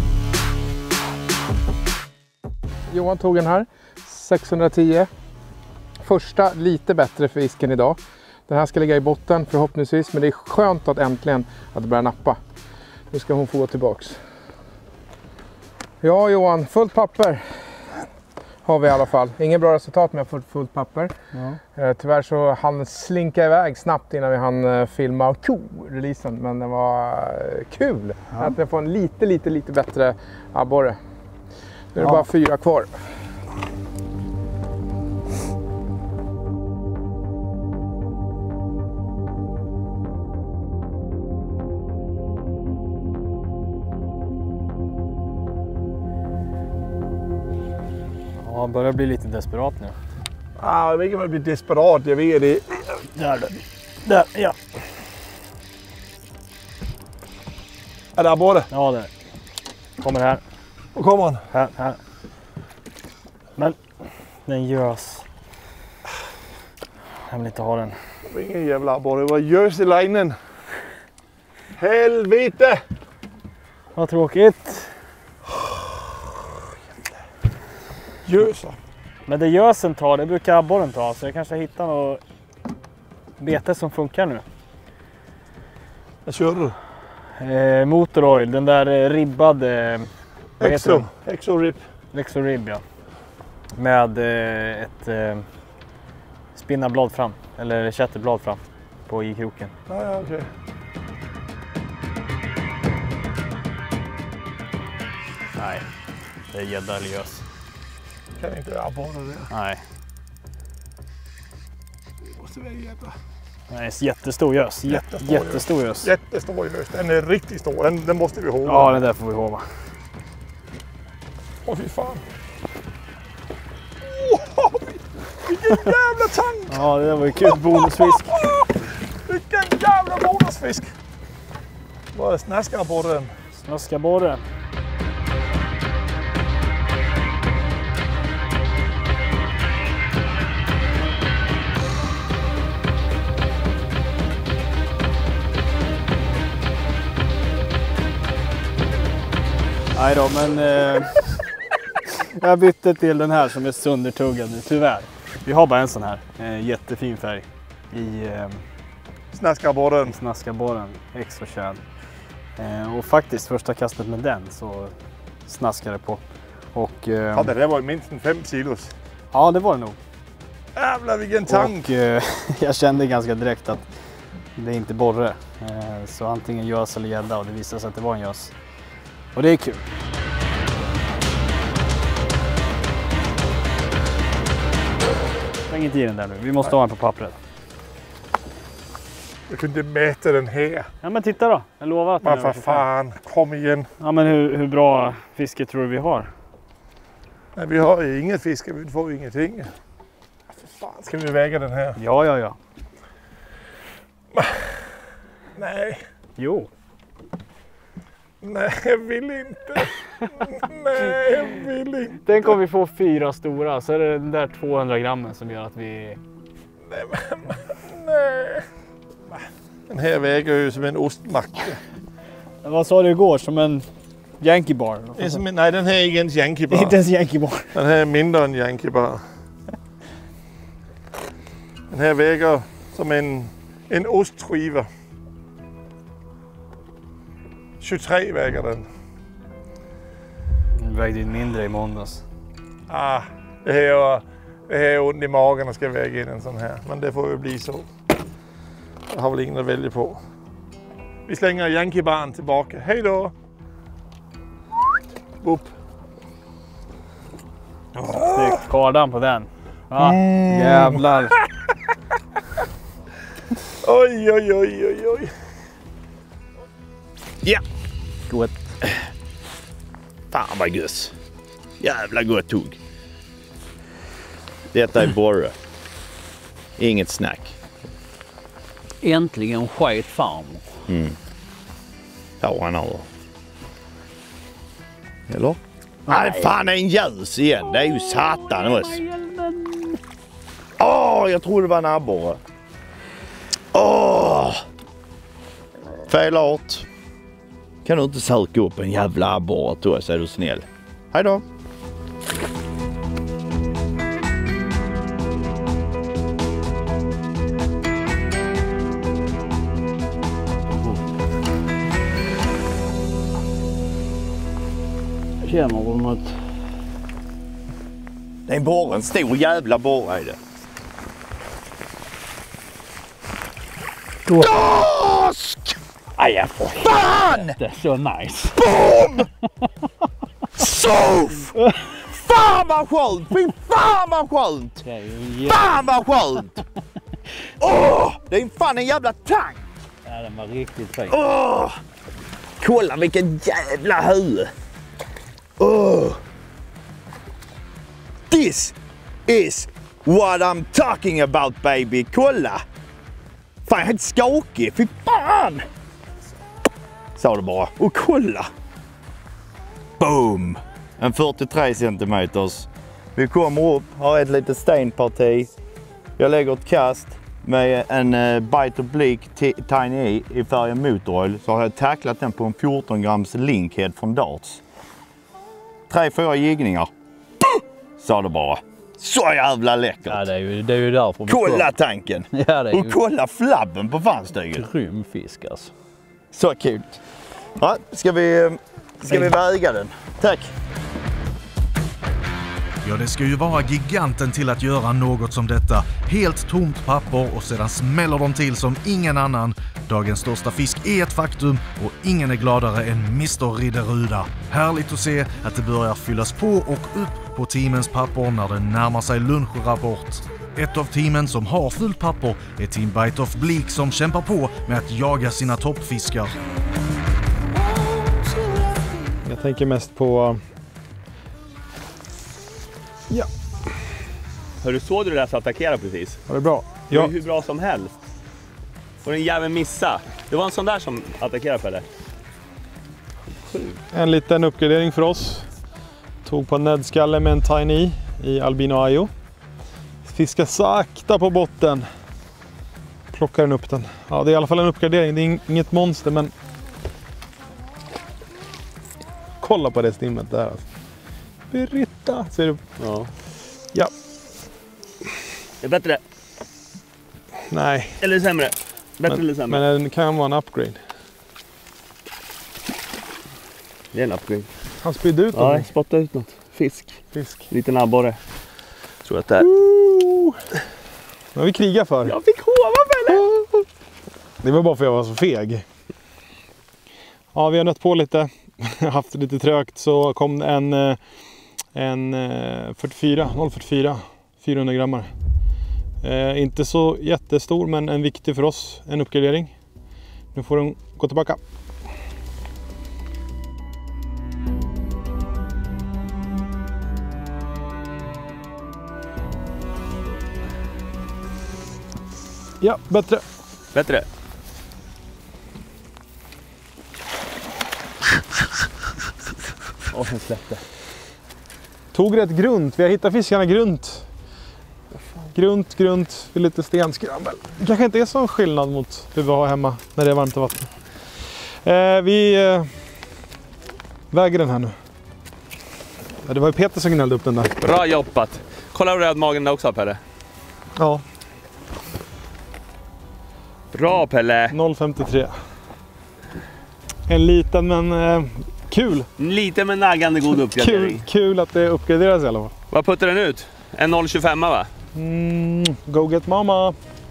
Johan tog den här. sexhundratio. första lite bättre fisken idag. Den här ska ligga i botten förhoppningsvis, men det är skönt att äntligen att börja nappa. Nu ska hon få gå tillbaks. Ja Johan, fullt papper har vi i alla fall. Ingen bra resultat med fullt, fullt papper. Ja. Eh, tyvärr så hann slinka iväg snabbt innan vi hann eh, filma ko-releasen. Men det var eh, kul ja. att vi får en lite, lite, lite bättre abborre. Nu är det ja. bara fyra kvar. Ja, börjar bli lite desperat nu. Ja, jag vet inte om jag blir desperat, jag vet det. Där, där. Där, ja. Är det abborre? Ja, där. Kommer här. Var kommer han? Här, här. Men den görs. Jag vill inte ha den. Det var ingen jävla abborre, det var görs i linen. Helvete! Vad tråkigt. Gösa. Men det gösen tar, det brukar abborren ta. Så jag kanske hittar något bete som funkar nu. Vad kör du? Eh, Motoroil, den där eh, ribbade... Exo, Exo Rib. Exo Rib, ja. Med eh, ett eh, spinnarblad fram. Eller kätterblad fram. På i kroken. Ja, ja, okej. Okay. Nej, det är gädda eller gös. Kan inte abborre det? Nej. Det måste vara jävla. Nej, jättestor gös. Jättestor, jättestor gös. Jättestor gös. Den är riktigt stor. Den, den måste vi hålla. Ja, den där får vi hålla. Åh, fy fan. Åh, vilken jävla tank! Ja, det var ju kul. Bonusfisk. Vilken jävla bonusfisk! Vad är snaskabborren? Snaskabborren. Nej då, men eh, jag bytte till den här som är söndertuggad nu, tyvärr. Vi har bara en sån här, eh, jättefin färg i eh, snaskabborren. Snaskabborren, extra kärl. Eh, och faktiskt första kastet med den så snaskade det på. Och, eh, ja, det där var minst en fem kilos. Ja, det var det nog. Jävlar vilken tank! Och eh, jag kände ganska direkt att det är inte borre. Eh, så antingen gös eller gädda, och det visade sig att det var en gös. Och det är kul. Släng inte i den där nu. Vi måste Nej. ha den på pappret. Jag kunde mäta den här. Ja, men titta då. Jag lovar att den är för fan, kom igen. Ja, men hur, hur bra fiske tror du vi har? Nej, vi har ju inget fiske. Vi får ju ingenting. För fan, ska vi väga den här? Ja, ja, ja. Nej. Jo. Nej, jag vill inte. Nej, jag vill inte. Tänk om vi får fyra stora, så är det den där tvåhundra grammen som gör att vi... Nej, men, nej. Den här väger ju som en ostmacka. Vad sa du igår? Som en Yankee bar? Det är som en, nej, den här är inte ens Yankee bar. Inte ens Yankee bar. Den här är mindre än Yankee bar. Den här väger som en, en ostskiva. tjugotre väger den. Den vägde mindre i måndags. Ah, det här är, det här är ont i magen och ska väga in en sån här. Men det får ju bli så. Jag har väl ingen att välja på. Vi slänger Yankee-barn tillbaka. Hej då! Upp. Snyggt. Kardan på den. Ja, mm. Jävlar. Oj, oj, oj, oj, oj. Ja, gott. Fan vad göss. Jävla gott tugg. Detta är borre. Inget snack. Äntligen skit farmor. Mm. Ja, han har. Eller? Nej, fan är en ljus igen. Det är ju satan oss. Åh, oh, jag tror det var en abborre. Åh! Oh. Fel art. Kan du inte söka upp en jävla abborre till oss, är du snäll? Hej då! Känner du något? Det är en borre, en stor jävla borre är det. Dask! Aj, jag får fan! Det är så nice. Boom! Soff! Fan vad skönt! Fy fan vad skönt! Fan vad skönt! Åh! Det är fan en jävla tank! Ja, den var riktigt fin. Åh! Kolla vilken jävla huvud! Åh! This is what I'm talking about baby! Kolla! Fan jag är helt skakig, fy fan! Sa det bara. Och kolla! Boom! En fyrtiotre centimeters. Vi kommer upp, har ett litet stenparti. Jag lägger ett kast med en uh, Bite Oblique Tiny E i färgen Motoroil. Så har jag tacklat den på en fjorton grams linkhead från darts. Tre, fyra jiggningar. Sa det bara. Så jävla läckert. Ja, det är ju, det är ju därför. Kolla tanken. Ja, det är och ju... kolla flabben på fanstyget. Grym fisk alltså. Så kul. Ja, ska vi, ska vi väga den? Tack. Ja, det ska ju vara giganten till att göra något som detta. Helt tomt papper och sedan smäller de till som ingen annan. Dagens största fisk är ett faktum och ingen är gladare än mister Ridderuda. Härligt att se att det börjar fyllas på och upp på teamens papper när det närmar sig lunchrapport. Ett av teamen som har fullt papper är Team Bite Oblique som kämpar på med att jaga sina toppfiskar. Jag tänker mest på... Ja. Hör du, såg du det där så attackera precis? Var det bra? Det var Ja. hur bra som helst. Och den jäveln missa. Det var en sån där som attackerade på det. En liten uppgradering för oss. Tog på en näddskalle med en Tiny i Albino Ayo. Fiskar sakta på botten. Plockar den upp den. Ja, det är i alla fall en uppgradering. Det är inget monster, men... Kolla på det stimmet där. Alltså. Britta, ser du? Ja. Ja. Det är bättre. Nej. Eller sämre. Bättre men, eller sämre. Men den kan vara en upgrade. Det är en upgrade. Han spydde ut Ja, något. spotta ut något. Fisk. Fisk. Liten abborre. Tror att det är. Uh, vad vi krigar för. Jag fick hova Pelle! Det var bara för att jag var så feg. Ja, vi har nött på lite. Haft det lite trögt, så kom en, en fyrtiofyra, noll fyrtiofyra, fyrahundra grammar. Eh, inte så jättestor, men en viktig för oss. En uppgradering. Nu får den gå tillbaka. Ja, bättre. Bättre. Och sen släppte. Tog rätt grunt. Vi har hittat fiskarna grunt. Grunt, grunt, för lite stenskrammel. Det kanske inte är så skillnad mot hur vi har hemma när det är varmt i vatten. Eh, vi eh, väger den här nu. Ja, det var ju Peter som gnällde upp den där. Bra jobbat. Kolla hur röd magen där också, Pelle. Ja. Bra Pelle. noll femtiotre. En liten men eh, kul. Lite med naggande god uppgradering. Kul, kul att det uppgraderas i alla fall. Vad puttar den ut? En noll tjugofem va? Mm, go get mama.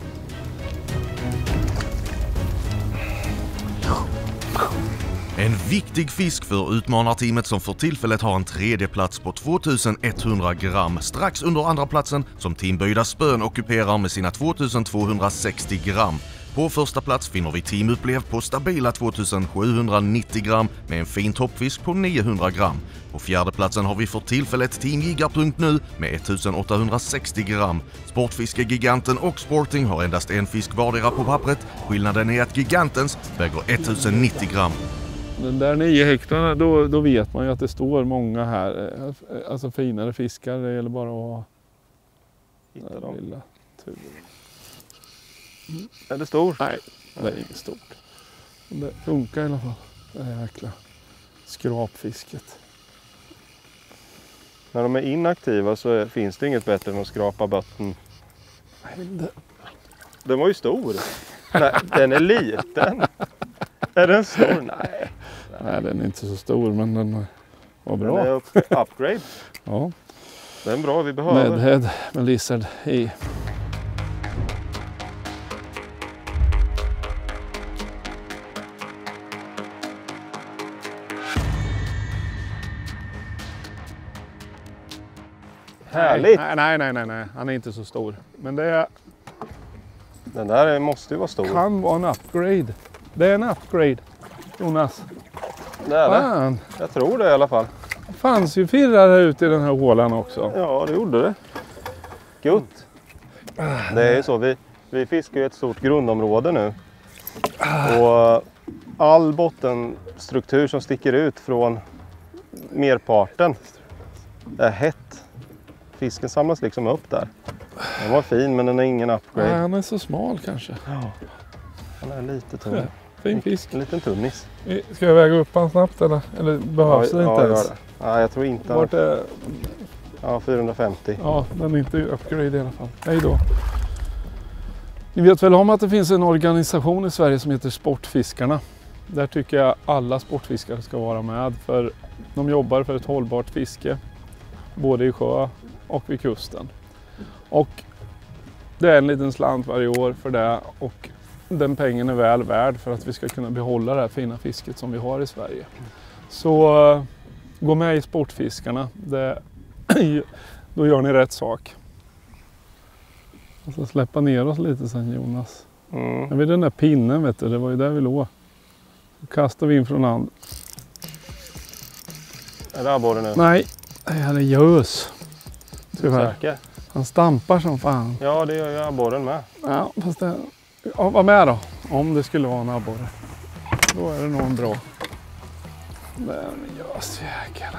En viktig fisk för utmanarteamet som för tillfället har en tredje plats på tvåtusenetthundra gram. Strax under andra platsen som Team Böjda Spön ockuperar med sina tvåtusentvåhundrasextio gram. På första plats finner vi Team Upplev på stabila tvåtusensjuhundranittio gram med en fin toppfisk på niohundra gram. På fjärde platsen har vi för tillfället Team Giga punkt nu med ettusenåttahundrasextio gram. Sportfiskegiganten och Sporting har endast en fisk vardera på pappret. Skillnaden är att gigantens väger ettusennittio gram. Den där nio hektarna, då, då vet man ju att det står många här, alltså finare fiskar. Det gäller bara att hitta dem. Lilla tur. Mm. Är det stort? Nej, det är inget stort. Det funkar i alla fall. Det är jäkla skrapfisket. När de är inaktiva så är, finns det inget bättre än att skrapa botten. Det... Den var ju stor. Nej, den är liten. Är den stor? Nej. Nej, den är inte så stor, men den, Vad bra. Den är upp, upgrade. Ja. Det är en bra vi behöver. Medhead med Lizard i. Härligt! Nej, nej, nej, nej, nej, han är inte så stor. Men det är, Den där måste ju vara stor. kan vara en upgrade. Det är en upgrade, Jonas. Det är det. Fan. Jag tror det i alla fall. Det fanns ju firrar här ute i den här hålan också. Ja, det gjorde det. Gott. Det är ju så, vi, vi fiskar ju ett stort grundområde nu. Och all bottenstruktur som sticker ut från merparten är hett. Fisken samlas liksom upp där. Den var fin, men den är ingen upgrade. Nej, han är så smal kanske. Ja. Han är lite tunn. Fin fisk. En liten tunnis. Ska jag väga upp han snabbt eller? Eller behövs ja, det inte ja, ens? Det. Ja, jag tror inte. Vart är... Ja, fyrahundrafemtio. Ja, den är inte upgrade i alla fall. Hej då. Ni vet väl om att det finns en organisation i Sverige som heter Sportfiskarna. Där tycker jag alla sportfiskare ska vara med. För de jobbar för ett hållbart fiske. Både i sjö och vid kusten. Och det är en liten slant varje år för det. Och den pengen är väl värd för att vi ska kunna behålla det här fina fisket som vi har i Sverige. Så uh, gå med i Sportfiskarna. Det, då gör ni rätt sak. Jag ska släppa ner oss lite sen, Jonas. Mm. Jag vet den där pinnen, vet du, det var ju där vi låg. Då kastar vi in från land. Är det abborre nu? Nej, han är gös. Tyvärr. Säker? Han stampar som fan. Ja, det gör ju abborren med. Ja, fast det... Ja, var med då. Om det skulle vara en abborre. Då är det nog en bra. Det är en gös jäkel.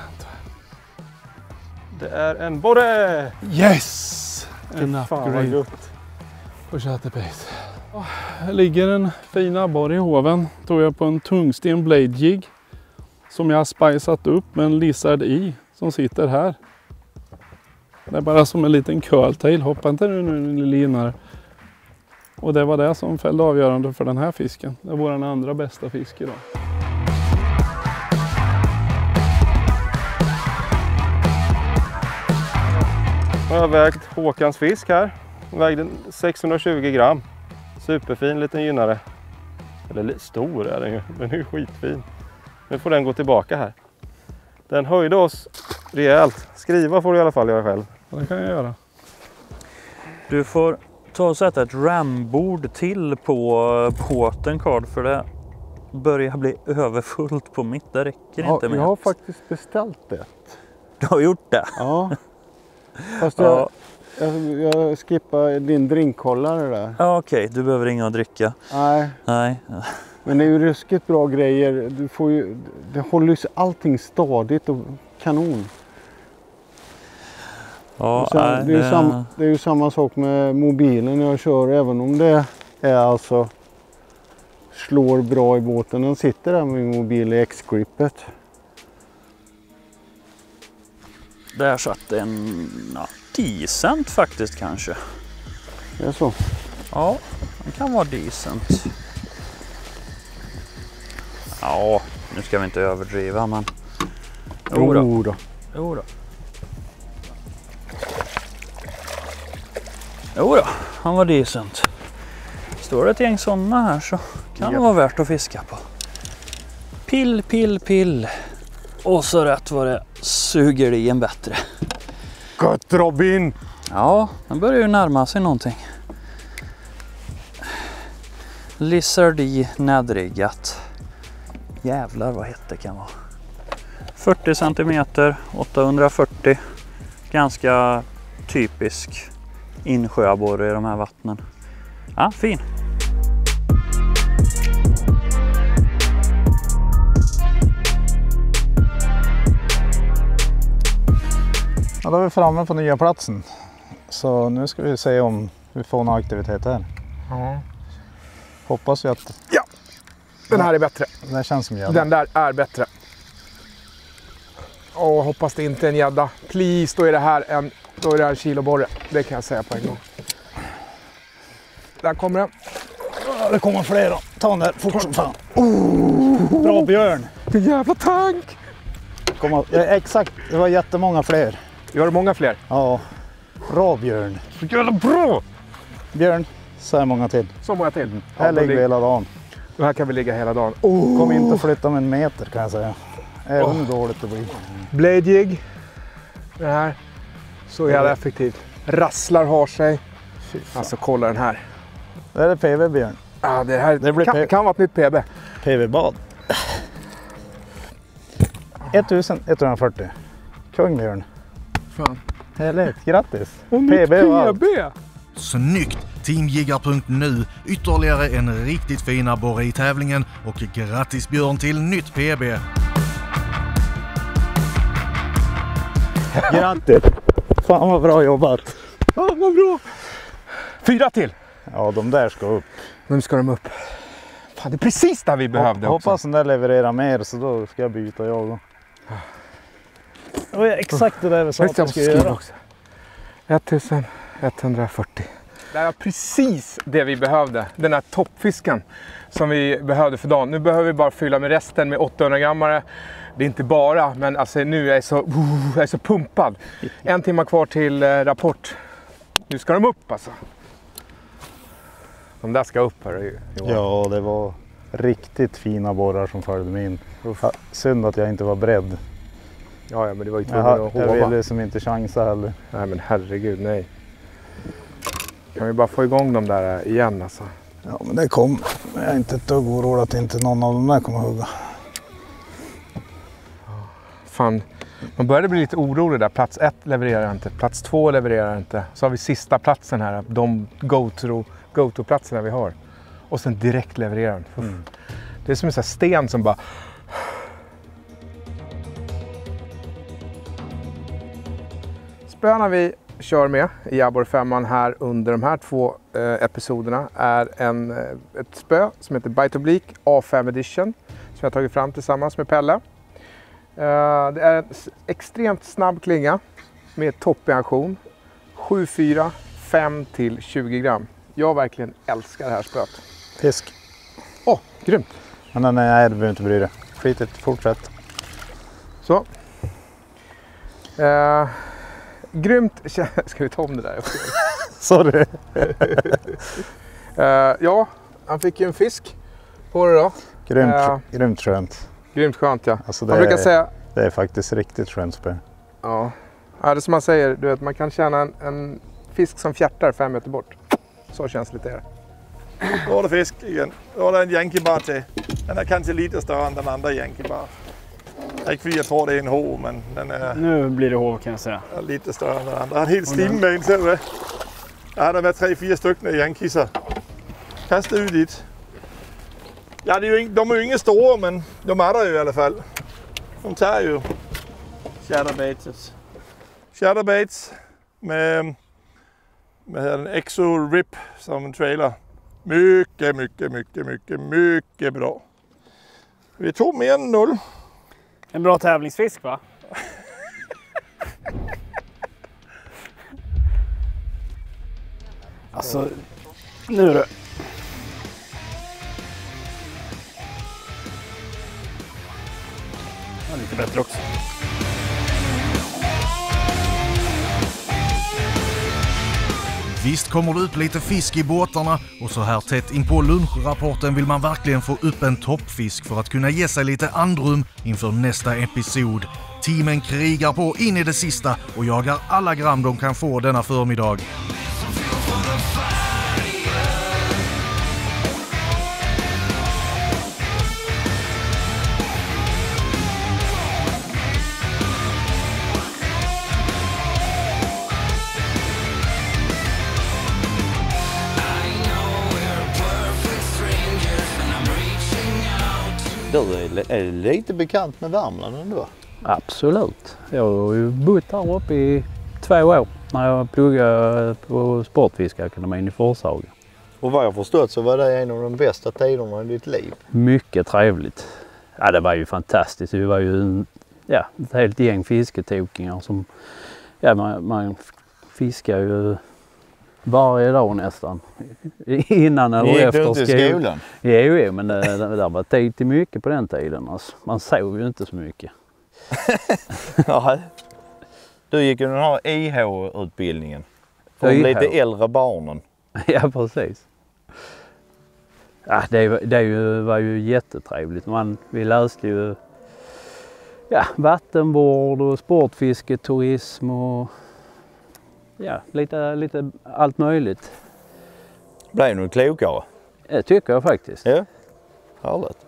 Det är en borre! Yes! En upgrade på chatterbait. Här ligger en fin abborre i hoven. Tog jag på en tungsten blade jig. Som jag har spicat upp med en lizard i. Som sitter här. Det är bara som en liten curltail. Hoppa inte nu nu linare. Och det var det som fällde avgörande för den här fisken. Det var den andra bästa fisk idag. Jag har vägt Håkans fisk här. Vägde sexhundratjugo gram. Superfin liten gynnare. Eller stor är den ju. Den är ju skitfin. Nu får den gå tillbaka här. Den höjde oss rejält. Skriva får du i alla fall göra själv. Det kan jag göra. Du får ta och sätta ett rambord till på båten, Karl, för det börjar bli överfullt på mitt. Det räcker ja, inte med. Jag har faktiskt beställt det. Du har gjort det? Ja. Fast ja. jag, jag, jag skippar din drinkhållare där. Ja, okej. Okay. Du behöver inga att dricka. Nej. Nej. Men det är ju ruskigt bra grejer. Du får ju, det håller ju allting stadigt och kanon. Ja, sen, nej, det, är det... Sam, det är ju samma sak med mobilen jag kör, även om det är alltså slår bra i båten. Den sitter där med min mobil i X-grippet. Där satt en ja, decent faktiskt kanske. Det är så? Ja, den kan vara decent. Ja, nu ska vi inte överdriva, men... Jo då. Jo då. Jo då. Jo då, han var decent. Står det ett gäng sådana här så kan ja. det vara värt att fiska på. Pill, pill, pill. Och så rätt var det suger det en bättre. Gott Robin! Ja, den börjar ju närma sig någonting. Lizard i nädriggat. Jävlar vad hett det kan vara. fyrtio centimeter, åttahundrafyrtio. Ganska typisk insjöabborre i de här vattnen. Ja, fin. Ja, då är vi framme på nya platsen. Så nu ska vi se om vi får någon aktivitet här. Ja. Hoppas vi att... Ja, den här är bättre. Den känns som gädda. Den där är bättre. Åh, hoppas det inte är en gädda. Please, då är det här en, då är det här en kiloborre. Det kan jag säga på en gång. Där kommer den. Ja, det kommer fler då. Ta den där fort som fan. Oh, bra björn. Vilken jävla tank! komma. Ja, exakt, det var jättemånga fler. Vi har många fler? Ja. Bra Björn. Så jävla bra! Björn, så här många till. Så många till? Mm. Här ligger vi hela dagen. Och här kan vi ligga hela dagen. Oh. Kommer inte att flytta med en meter kan jag säga. Även oh. hur dåligt det blir. Blade jig. Det här. Så jävla effektivt. Rasslar har sig. Alltså kolla den här. Det är P V Björn. Ja, det här det blir kan, P- kan vara ett nytt P B. P V-bad. ettusen etthundrafyrtio. Kung Björn. Fan. Härligt, grattis. Och P B och allt. P B. Snyggt! Teamjiggar punkt nu. Ytterligare en riktigt fina borre i tävlingen och grattis Björn till nytt P B. Grattis! Fan vad bra jobbat. Fan vad bra! Fyra till! Ja, de där ska upp. Nu ska de upp. Fan, det är precis där vi behövde Hop- också. Hoppas den där levererar mer så då ska jag byta jag då. Det var exakt det där vi sa att jag skulle göra. ettusen etthundrafyrtio. Det är precis det vi behövde. Den här toppfisken som vi behövde för dagen. Nu behöver vi bara fylla med resten med åttahundra grammare. Det är inte bara, men alltså nu är jag så, uh, jag är så pumpad. En timme kvar till eh, rapport. Nu ska de upp alltså. De där ska upp här. Johan. Ja, det var riktigt fina borrar som följde mig in. Ja, synd att jag inte var beredd. Ja, ja, men det var ju tvungen Jag, att jag hova. ville som inte chansa heller. Nej, men herregud, nej. Kan vi bara få igång dem där igen alltså? Ja, men det kom. Jag är inte ett dugg orolig att inte någon av dem där kommer hugga. Fan, man började bli lite orolig där. Plats ett levererar inte, plats två levererar inte. Så har vi sista platsen här, de go-to, go-to-platserna vi har. Och sen direkt levererar den. Mm. Det är som en sån här sten som bara... Spöna vi kör med i Abborre femman här under de här två eh, episoderna är en, eh, ett spö som heter Bite Oblique A fem Edition som jag har tagit fram tillsammans med Pelle. Eh, det är en extremt snabb klinga med toppreaktion. sju fyra, fem till tjugo gram. Jag verkligen älskar det här spöet. Fisk. Åh, oh, grymt! Men den är, nej, du behöver inte bry dig. Skitigt, fortsätt. Så. Eh, grymt. Ska vi ta om det där? Sorry. uh, ja, han fick ju en fisk på det då. Grymt, uh, grymt skönt. Grymt skönt, ja. Alltså det, man brukar är, säga... det är faktiskt riktigt skönt spö. Ja. ja, det är som man säger, du vet, man kan känna en, en fisk som fjärtar fem meter bort. Så känns det lite. Då var det fisk igen. Då var det en Yankee bar till. Den är kanske lite större än den andra Yankee bar. Inte för jag tror det är en hov, men den är... Nu blir det hov kan jag säga. Lite större än den andra. Han är helt stim med en, ser du det? Ja, det var tre, fyra stycken Yankeesar. Kasta ut dit. Ja, det är ju, de är ju inga stora, men de är där ju i alla fall. De tar ju chatterbaits. Chatterbaits med, med en Exo Rip som en trailer. Mycket, mycket, mycket, mycket, mycket bra. Vi tog mer än noll. En bra tävlingsfisk, va? Alltså, nu du. Ja, lite bättre också. Visst kommer det upp lite fisk i båtarna och så här tätt in på lunchrapporten vill man verkligen få upp en toppfisk för att kunna ge sig lite andrum inför nästa episod. Teamen krigar på in i det sista och jagar alla gram de kan få denna förmiddag. Du är, är lite bekant med Värmland ändå? Absolut. Jag har ju bott här uppe i två år när jag pluggade på Sportfiskeakademin i Forshaga. Och vad jag förstått så var det en av de bästa tiderna i ditt liv. Mycket trevligt. Ja, det var ju fantastiskt. Vi var ju en, ja, ett helt gäng fisketokingar som, ja, man, man fiskar ju varje dag nästan. Innan eller Gick efter du inte i skolan? Jo, jo, men det, det där var tid till mycket på den tiden. Alltså, man sov ju inte så mycket. Ja. Du gick ju den här I H-utbildningen. För de I H. lite äldre barnen. Ja, precis. Ja, det, det ju, var ju jättetrevligt. Man, vi läste ju ja, vattenvård och sportfiske, turism och ja, lite, lite allt möjligt. Blev du klokare? Det tycker jag faktiskt. Ja, härligt.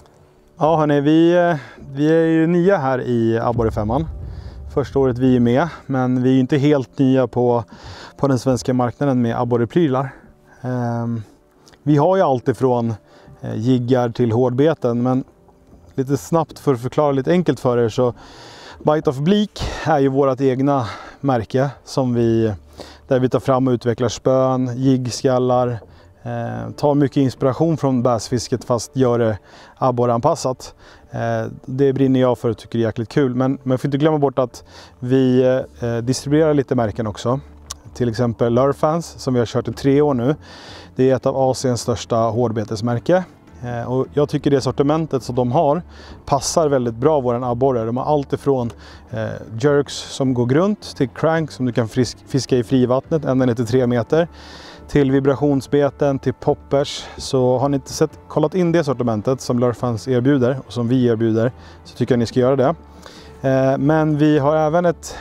Ja hörni, vi, vi är ju nya här i abborrefemman. Första året vi är med, men vi är inte helt nya på, på den svenska marknaden med abborreprylar. Um, vi har ju allt ifrån eh, jiggar till hårdbeten, men lite snabbt för att förklara lite enkelt för er så Bite of Bleak är ju vårt egna märke som vi, där vi tar fram och utvecklar spön, jiggskallar, eh, tar mycket inspiration från bassfisket fast gör det abborranpassat. Eh, det brinner jag för och tycker det är jäkligt kul, men man får inte glömma bort att vi eh, distribuerar lite märken också. Till exempel Lurfans som vi har kört i tre år nu. Det är ett av Asiens största hårdbetesmärke. Eh, och jag tycker det sortimentet som de har passar väldigt bra våran abborre. De har allt ifrån eh, jerks som går grunt till crank som du kan frisk, fiska i frivattnet ända ner till tre meter. Till vibrationsbeten, till poppers. Så har ni inte sett, kollat in det sortimentet som Lurfans erbjuder och som vi erbjuder så tycker jag ni ska göra det. Eh, men vi har även ett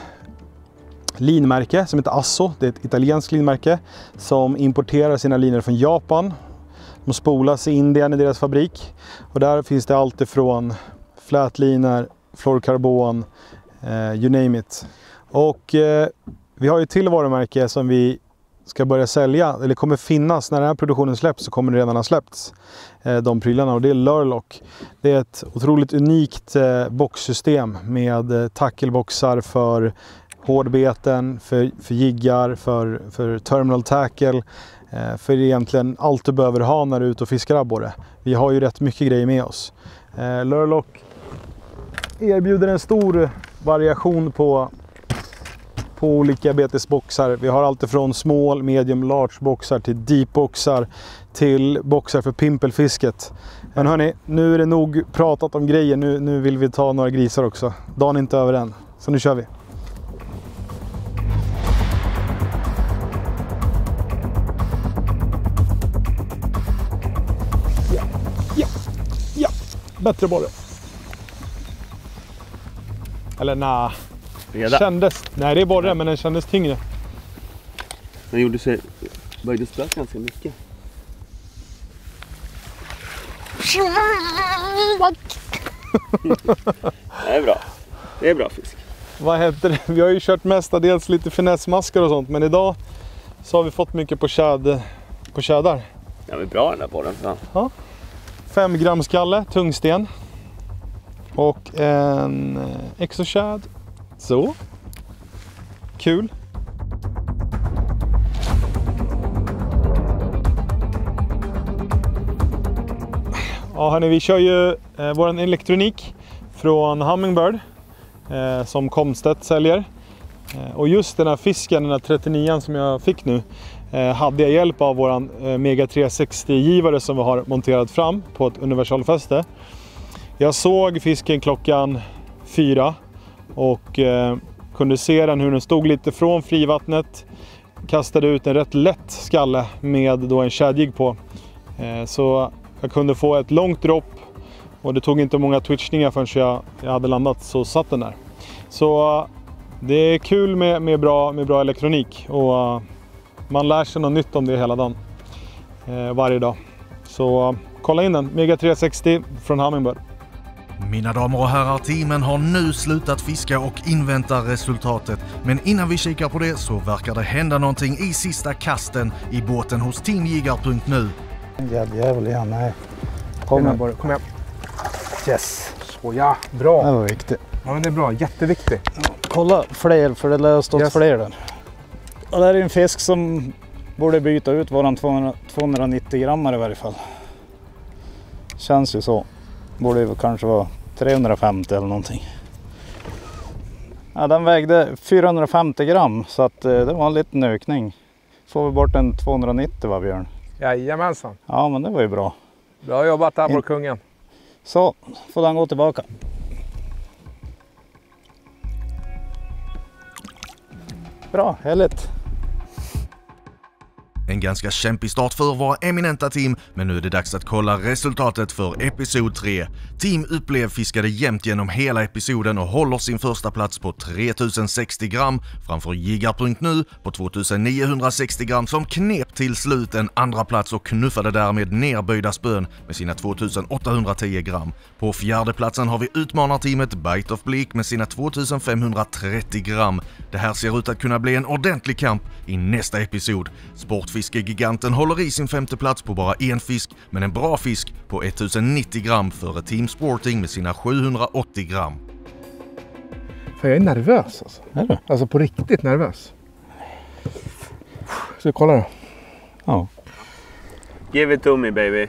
linmärke som heter Asso. Det är ett italienskt linmärke som importerar sina linor från Japan. De spolas i Indien i deras fabrik. Och där finns det allt ifrån flätlinor, fluorkarbon, eh, you name it. Och eh, vi har ju till varumärke som vi ska börja sälja, eller kommer finnas när den här produktionen släpps så kommer det redan ha släppts. Eh, de prylarna och det är Lurlock. Det är ett otroligt unikt eh, boxsystem med eh, tackelboxar för hårdbeten, för, för jiggar, för, för terminal tackle, eh, för egentligen allt du behöver ha när du är ute och fiskar abborre. Vi har ju rätt mycket grejer med oss. Eh, Lurlock erbjuder en stor variation på, på olika betesboxar. Vi har allt ifrån small, medium, large boxar till deep boxar till boxar för pimpelfisket. Men hörni, nu är det nog pratat om grejer. Nu, nu vill vi ta några grisar också. Dagen är inte över än. Så nu kör vi. Bättre borre. Eller nej. Nah. Kändes. Nej, det är borre, men den kändes tyngre. Den gjorde sig... började spöka ganska mycket. Det är bra. Det är bra fisk. Vad heter det? Vi har ju kört mestadels lite finessmaskar och sånt, men idag så har vi fått mycket på tjäd, på tjädar. Ja, men bra den där borren. Ja. Ja. fem gram skalle, tungsten. Och en exoshad. Så. Kul. Ja hörni, vi kör ju eh, vår elektronik från Hummingbird. Eh, som Komstedt säljer. Eh, och just den här fisken, den här trettionio som jag fick nu. Eh, hade jag hjälp av våran eh, Mega tre sextio-givare som vi har monterat fram på ett universalfäste. Jag såg fisken klockan fyra och eh, kunde se den hur den stod lite från frivattnet. Kastade ut en rätt lätt skalle med då en kedjig på. Eh, så jag kunde få ett långt dropp och det tog inte många twitchningar förrän jag, jag hade landat så satt den där. Så eh, det är kul med, med, bra, med bra elektronik och eh, man lär sig något nytt om det hela dagen. Eh, varje dag. Så eh, kolla in den. Mega tre sextio från Hummingbird. Mina damer och herrar, teamen har nu slutat fiska och inväntar resultatet. Men innan vi kikar på det så verkar det hända någonting i sista kasten i båten hos teamjiggar punkt nu. Jävla jävla igen, nej. Kom igen, kom igen. Yes. Så ja, bra. Det var viktigt. Ja, men det är bra, jätteviktigt. Kolla fler, för det lär ha stått Yes. fler där. Och det här är en fisk som borde byta ut våran tvåhundranittio grammar i varje fall. Känns ju så. Borde ju kanske vara trehundrafemtio eller någonting. Ja, den vägde fyrahundrafemtio gram så att det var en liten ökning. Får vi bort en tvåhundranittio, va Björn? Jajamensan. Ja, men det var ju bra. Bra jobbat, abborrkungen. Så får den gå tillbaka. Bra, härligt. En ganska kämpig start för våra eminenta team, men nu är det dags att kolla resultatet för episod tre. Team Upplev fiskade jämnt genom hela episoden och håller sin första plats på tre tusen sextio gram framför Jiggar punkt nu på två tusen niohundrasextio gram som knep till slut en andra plats och knuffade därmed nerböjda spön med sina två tusen åttahundratio gram. På fjärde platsen har vi utmanarteamet Bite of Bleak med sina två tusen femhundratrettio gram. Det här ser ut att kunna bli en ordentlig kamp i nästa episod. Sportfiskegiganten håller i sin femte plats på bara en fisk, men en bra fisk på tusen nittio gram före Team Sporting med sina sjuhundraåttio gram. För jag är nervös alltså. Är du? Alltså på riktigt nervös. Ska vi kolla då? Ja. Give it to me baby.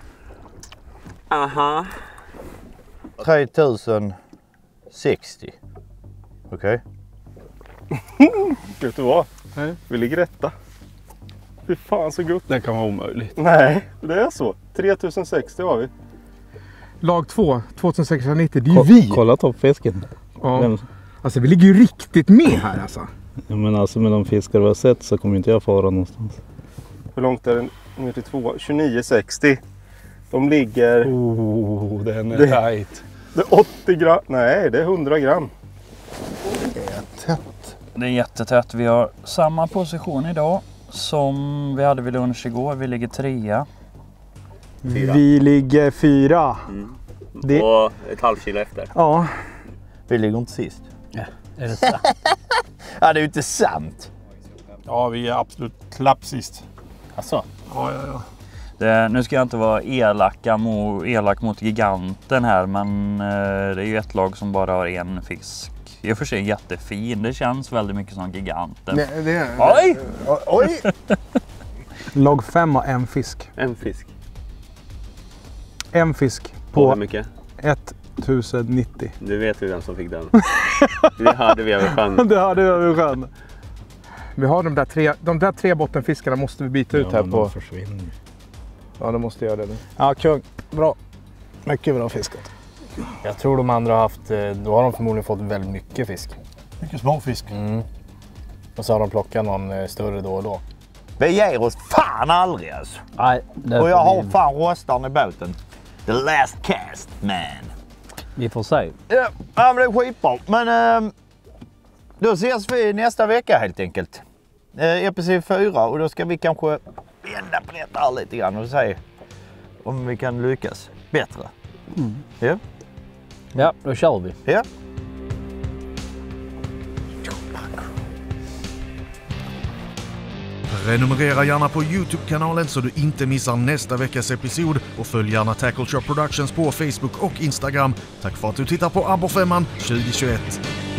Aha. tre tusen sextio. Okej. Okay. Vet du vad? Nej. Vi ligger rätta. Fy fan så gott. Det kan vara omöjligt. Nej, det är så. tre tusen sextio har vi. Lag två, två tusen sexhundranittio, det är ju Ko- vi. Kolla toppfisken. Ja. Den... Alltså vi ligger ju riktigt med här alltså. Ja, men alltså med de fiskar vi har sett så kommer inte jag fara någonstans. Hur långt är den ner till två? tjugonio sextio. De ligger... Oh, den är det, tight. Det är åttio gram. Nej, det är hundra gram. Det är tätt. Det är jättetätt. Vi har samma position idag som vi hade vid lunch igår. Vi ligger trea. Fyra. Vi ligger fyra. Mm. Det... Och ett halvt kilo efter. Ja. Vi ligger inte sist. Ja, är det sant? Ja, det är ju inte sant. Ja, vi är absolut klapp sist. Alltså. Ja, ja, ja. Det, nu ska jag inte vara elaka mo, elak mot giganten här, men eh, det är ju ett lag som bara har en fisk. I och för sig jättefin, det känns väldigt mycket som giganten. Det, det är... Oj! Oj! Lag fem har en fisk. En fisk. En fisk På på hur mycket? tusen nittio. Du vet ju vem som fick den. Det hade vi över sjön. Det hade vi över sjön. Vi har de där tre, de där tre bottenfiskarna måste vi byta ut ja, här men på. de försvinner. Ja, det måste göra det nu. Ja, kung. Bra. Mycket bra fiskat. Jag tror de andra har haft, då har de förmodligen fått väldigt mycket fisk. Mycket småfisk. Mm. Och så har de plockat någon större då och då. Vi ger oss fan aldrig alltså. Nej, och jag har fan rostaren i båten. The last cast, man. Vi får se. Ja, men det är skitbra. Men eh, då ses vi nästa vecka helt enkelt. Eh, episod fyra och då ska vi kanske vända på detta här lite grann och se om vi kan lyckas bättre. Mm. Ja. Ja, då kör vi. Ja. Prenumerera gärna på YouTube-kanalen så du inte missar nästa veckas episod och följ gärna Tackle Shop Productions på Facebook och Instagram. Tack för att du tittar på Abborrfemman tjugohundratjugoett.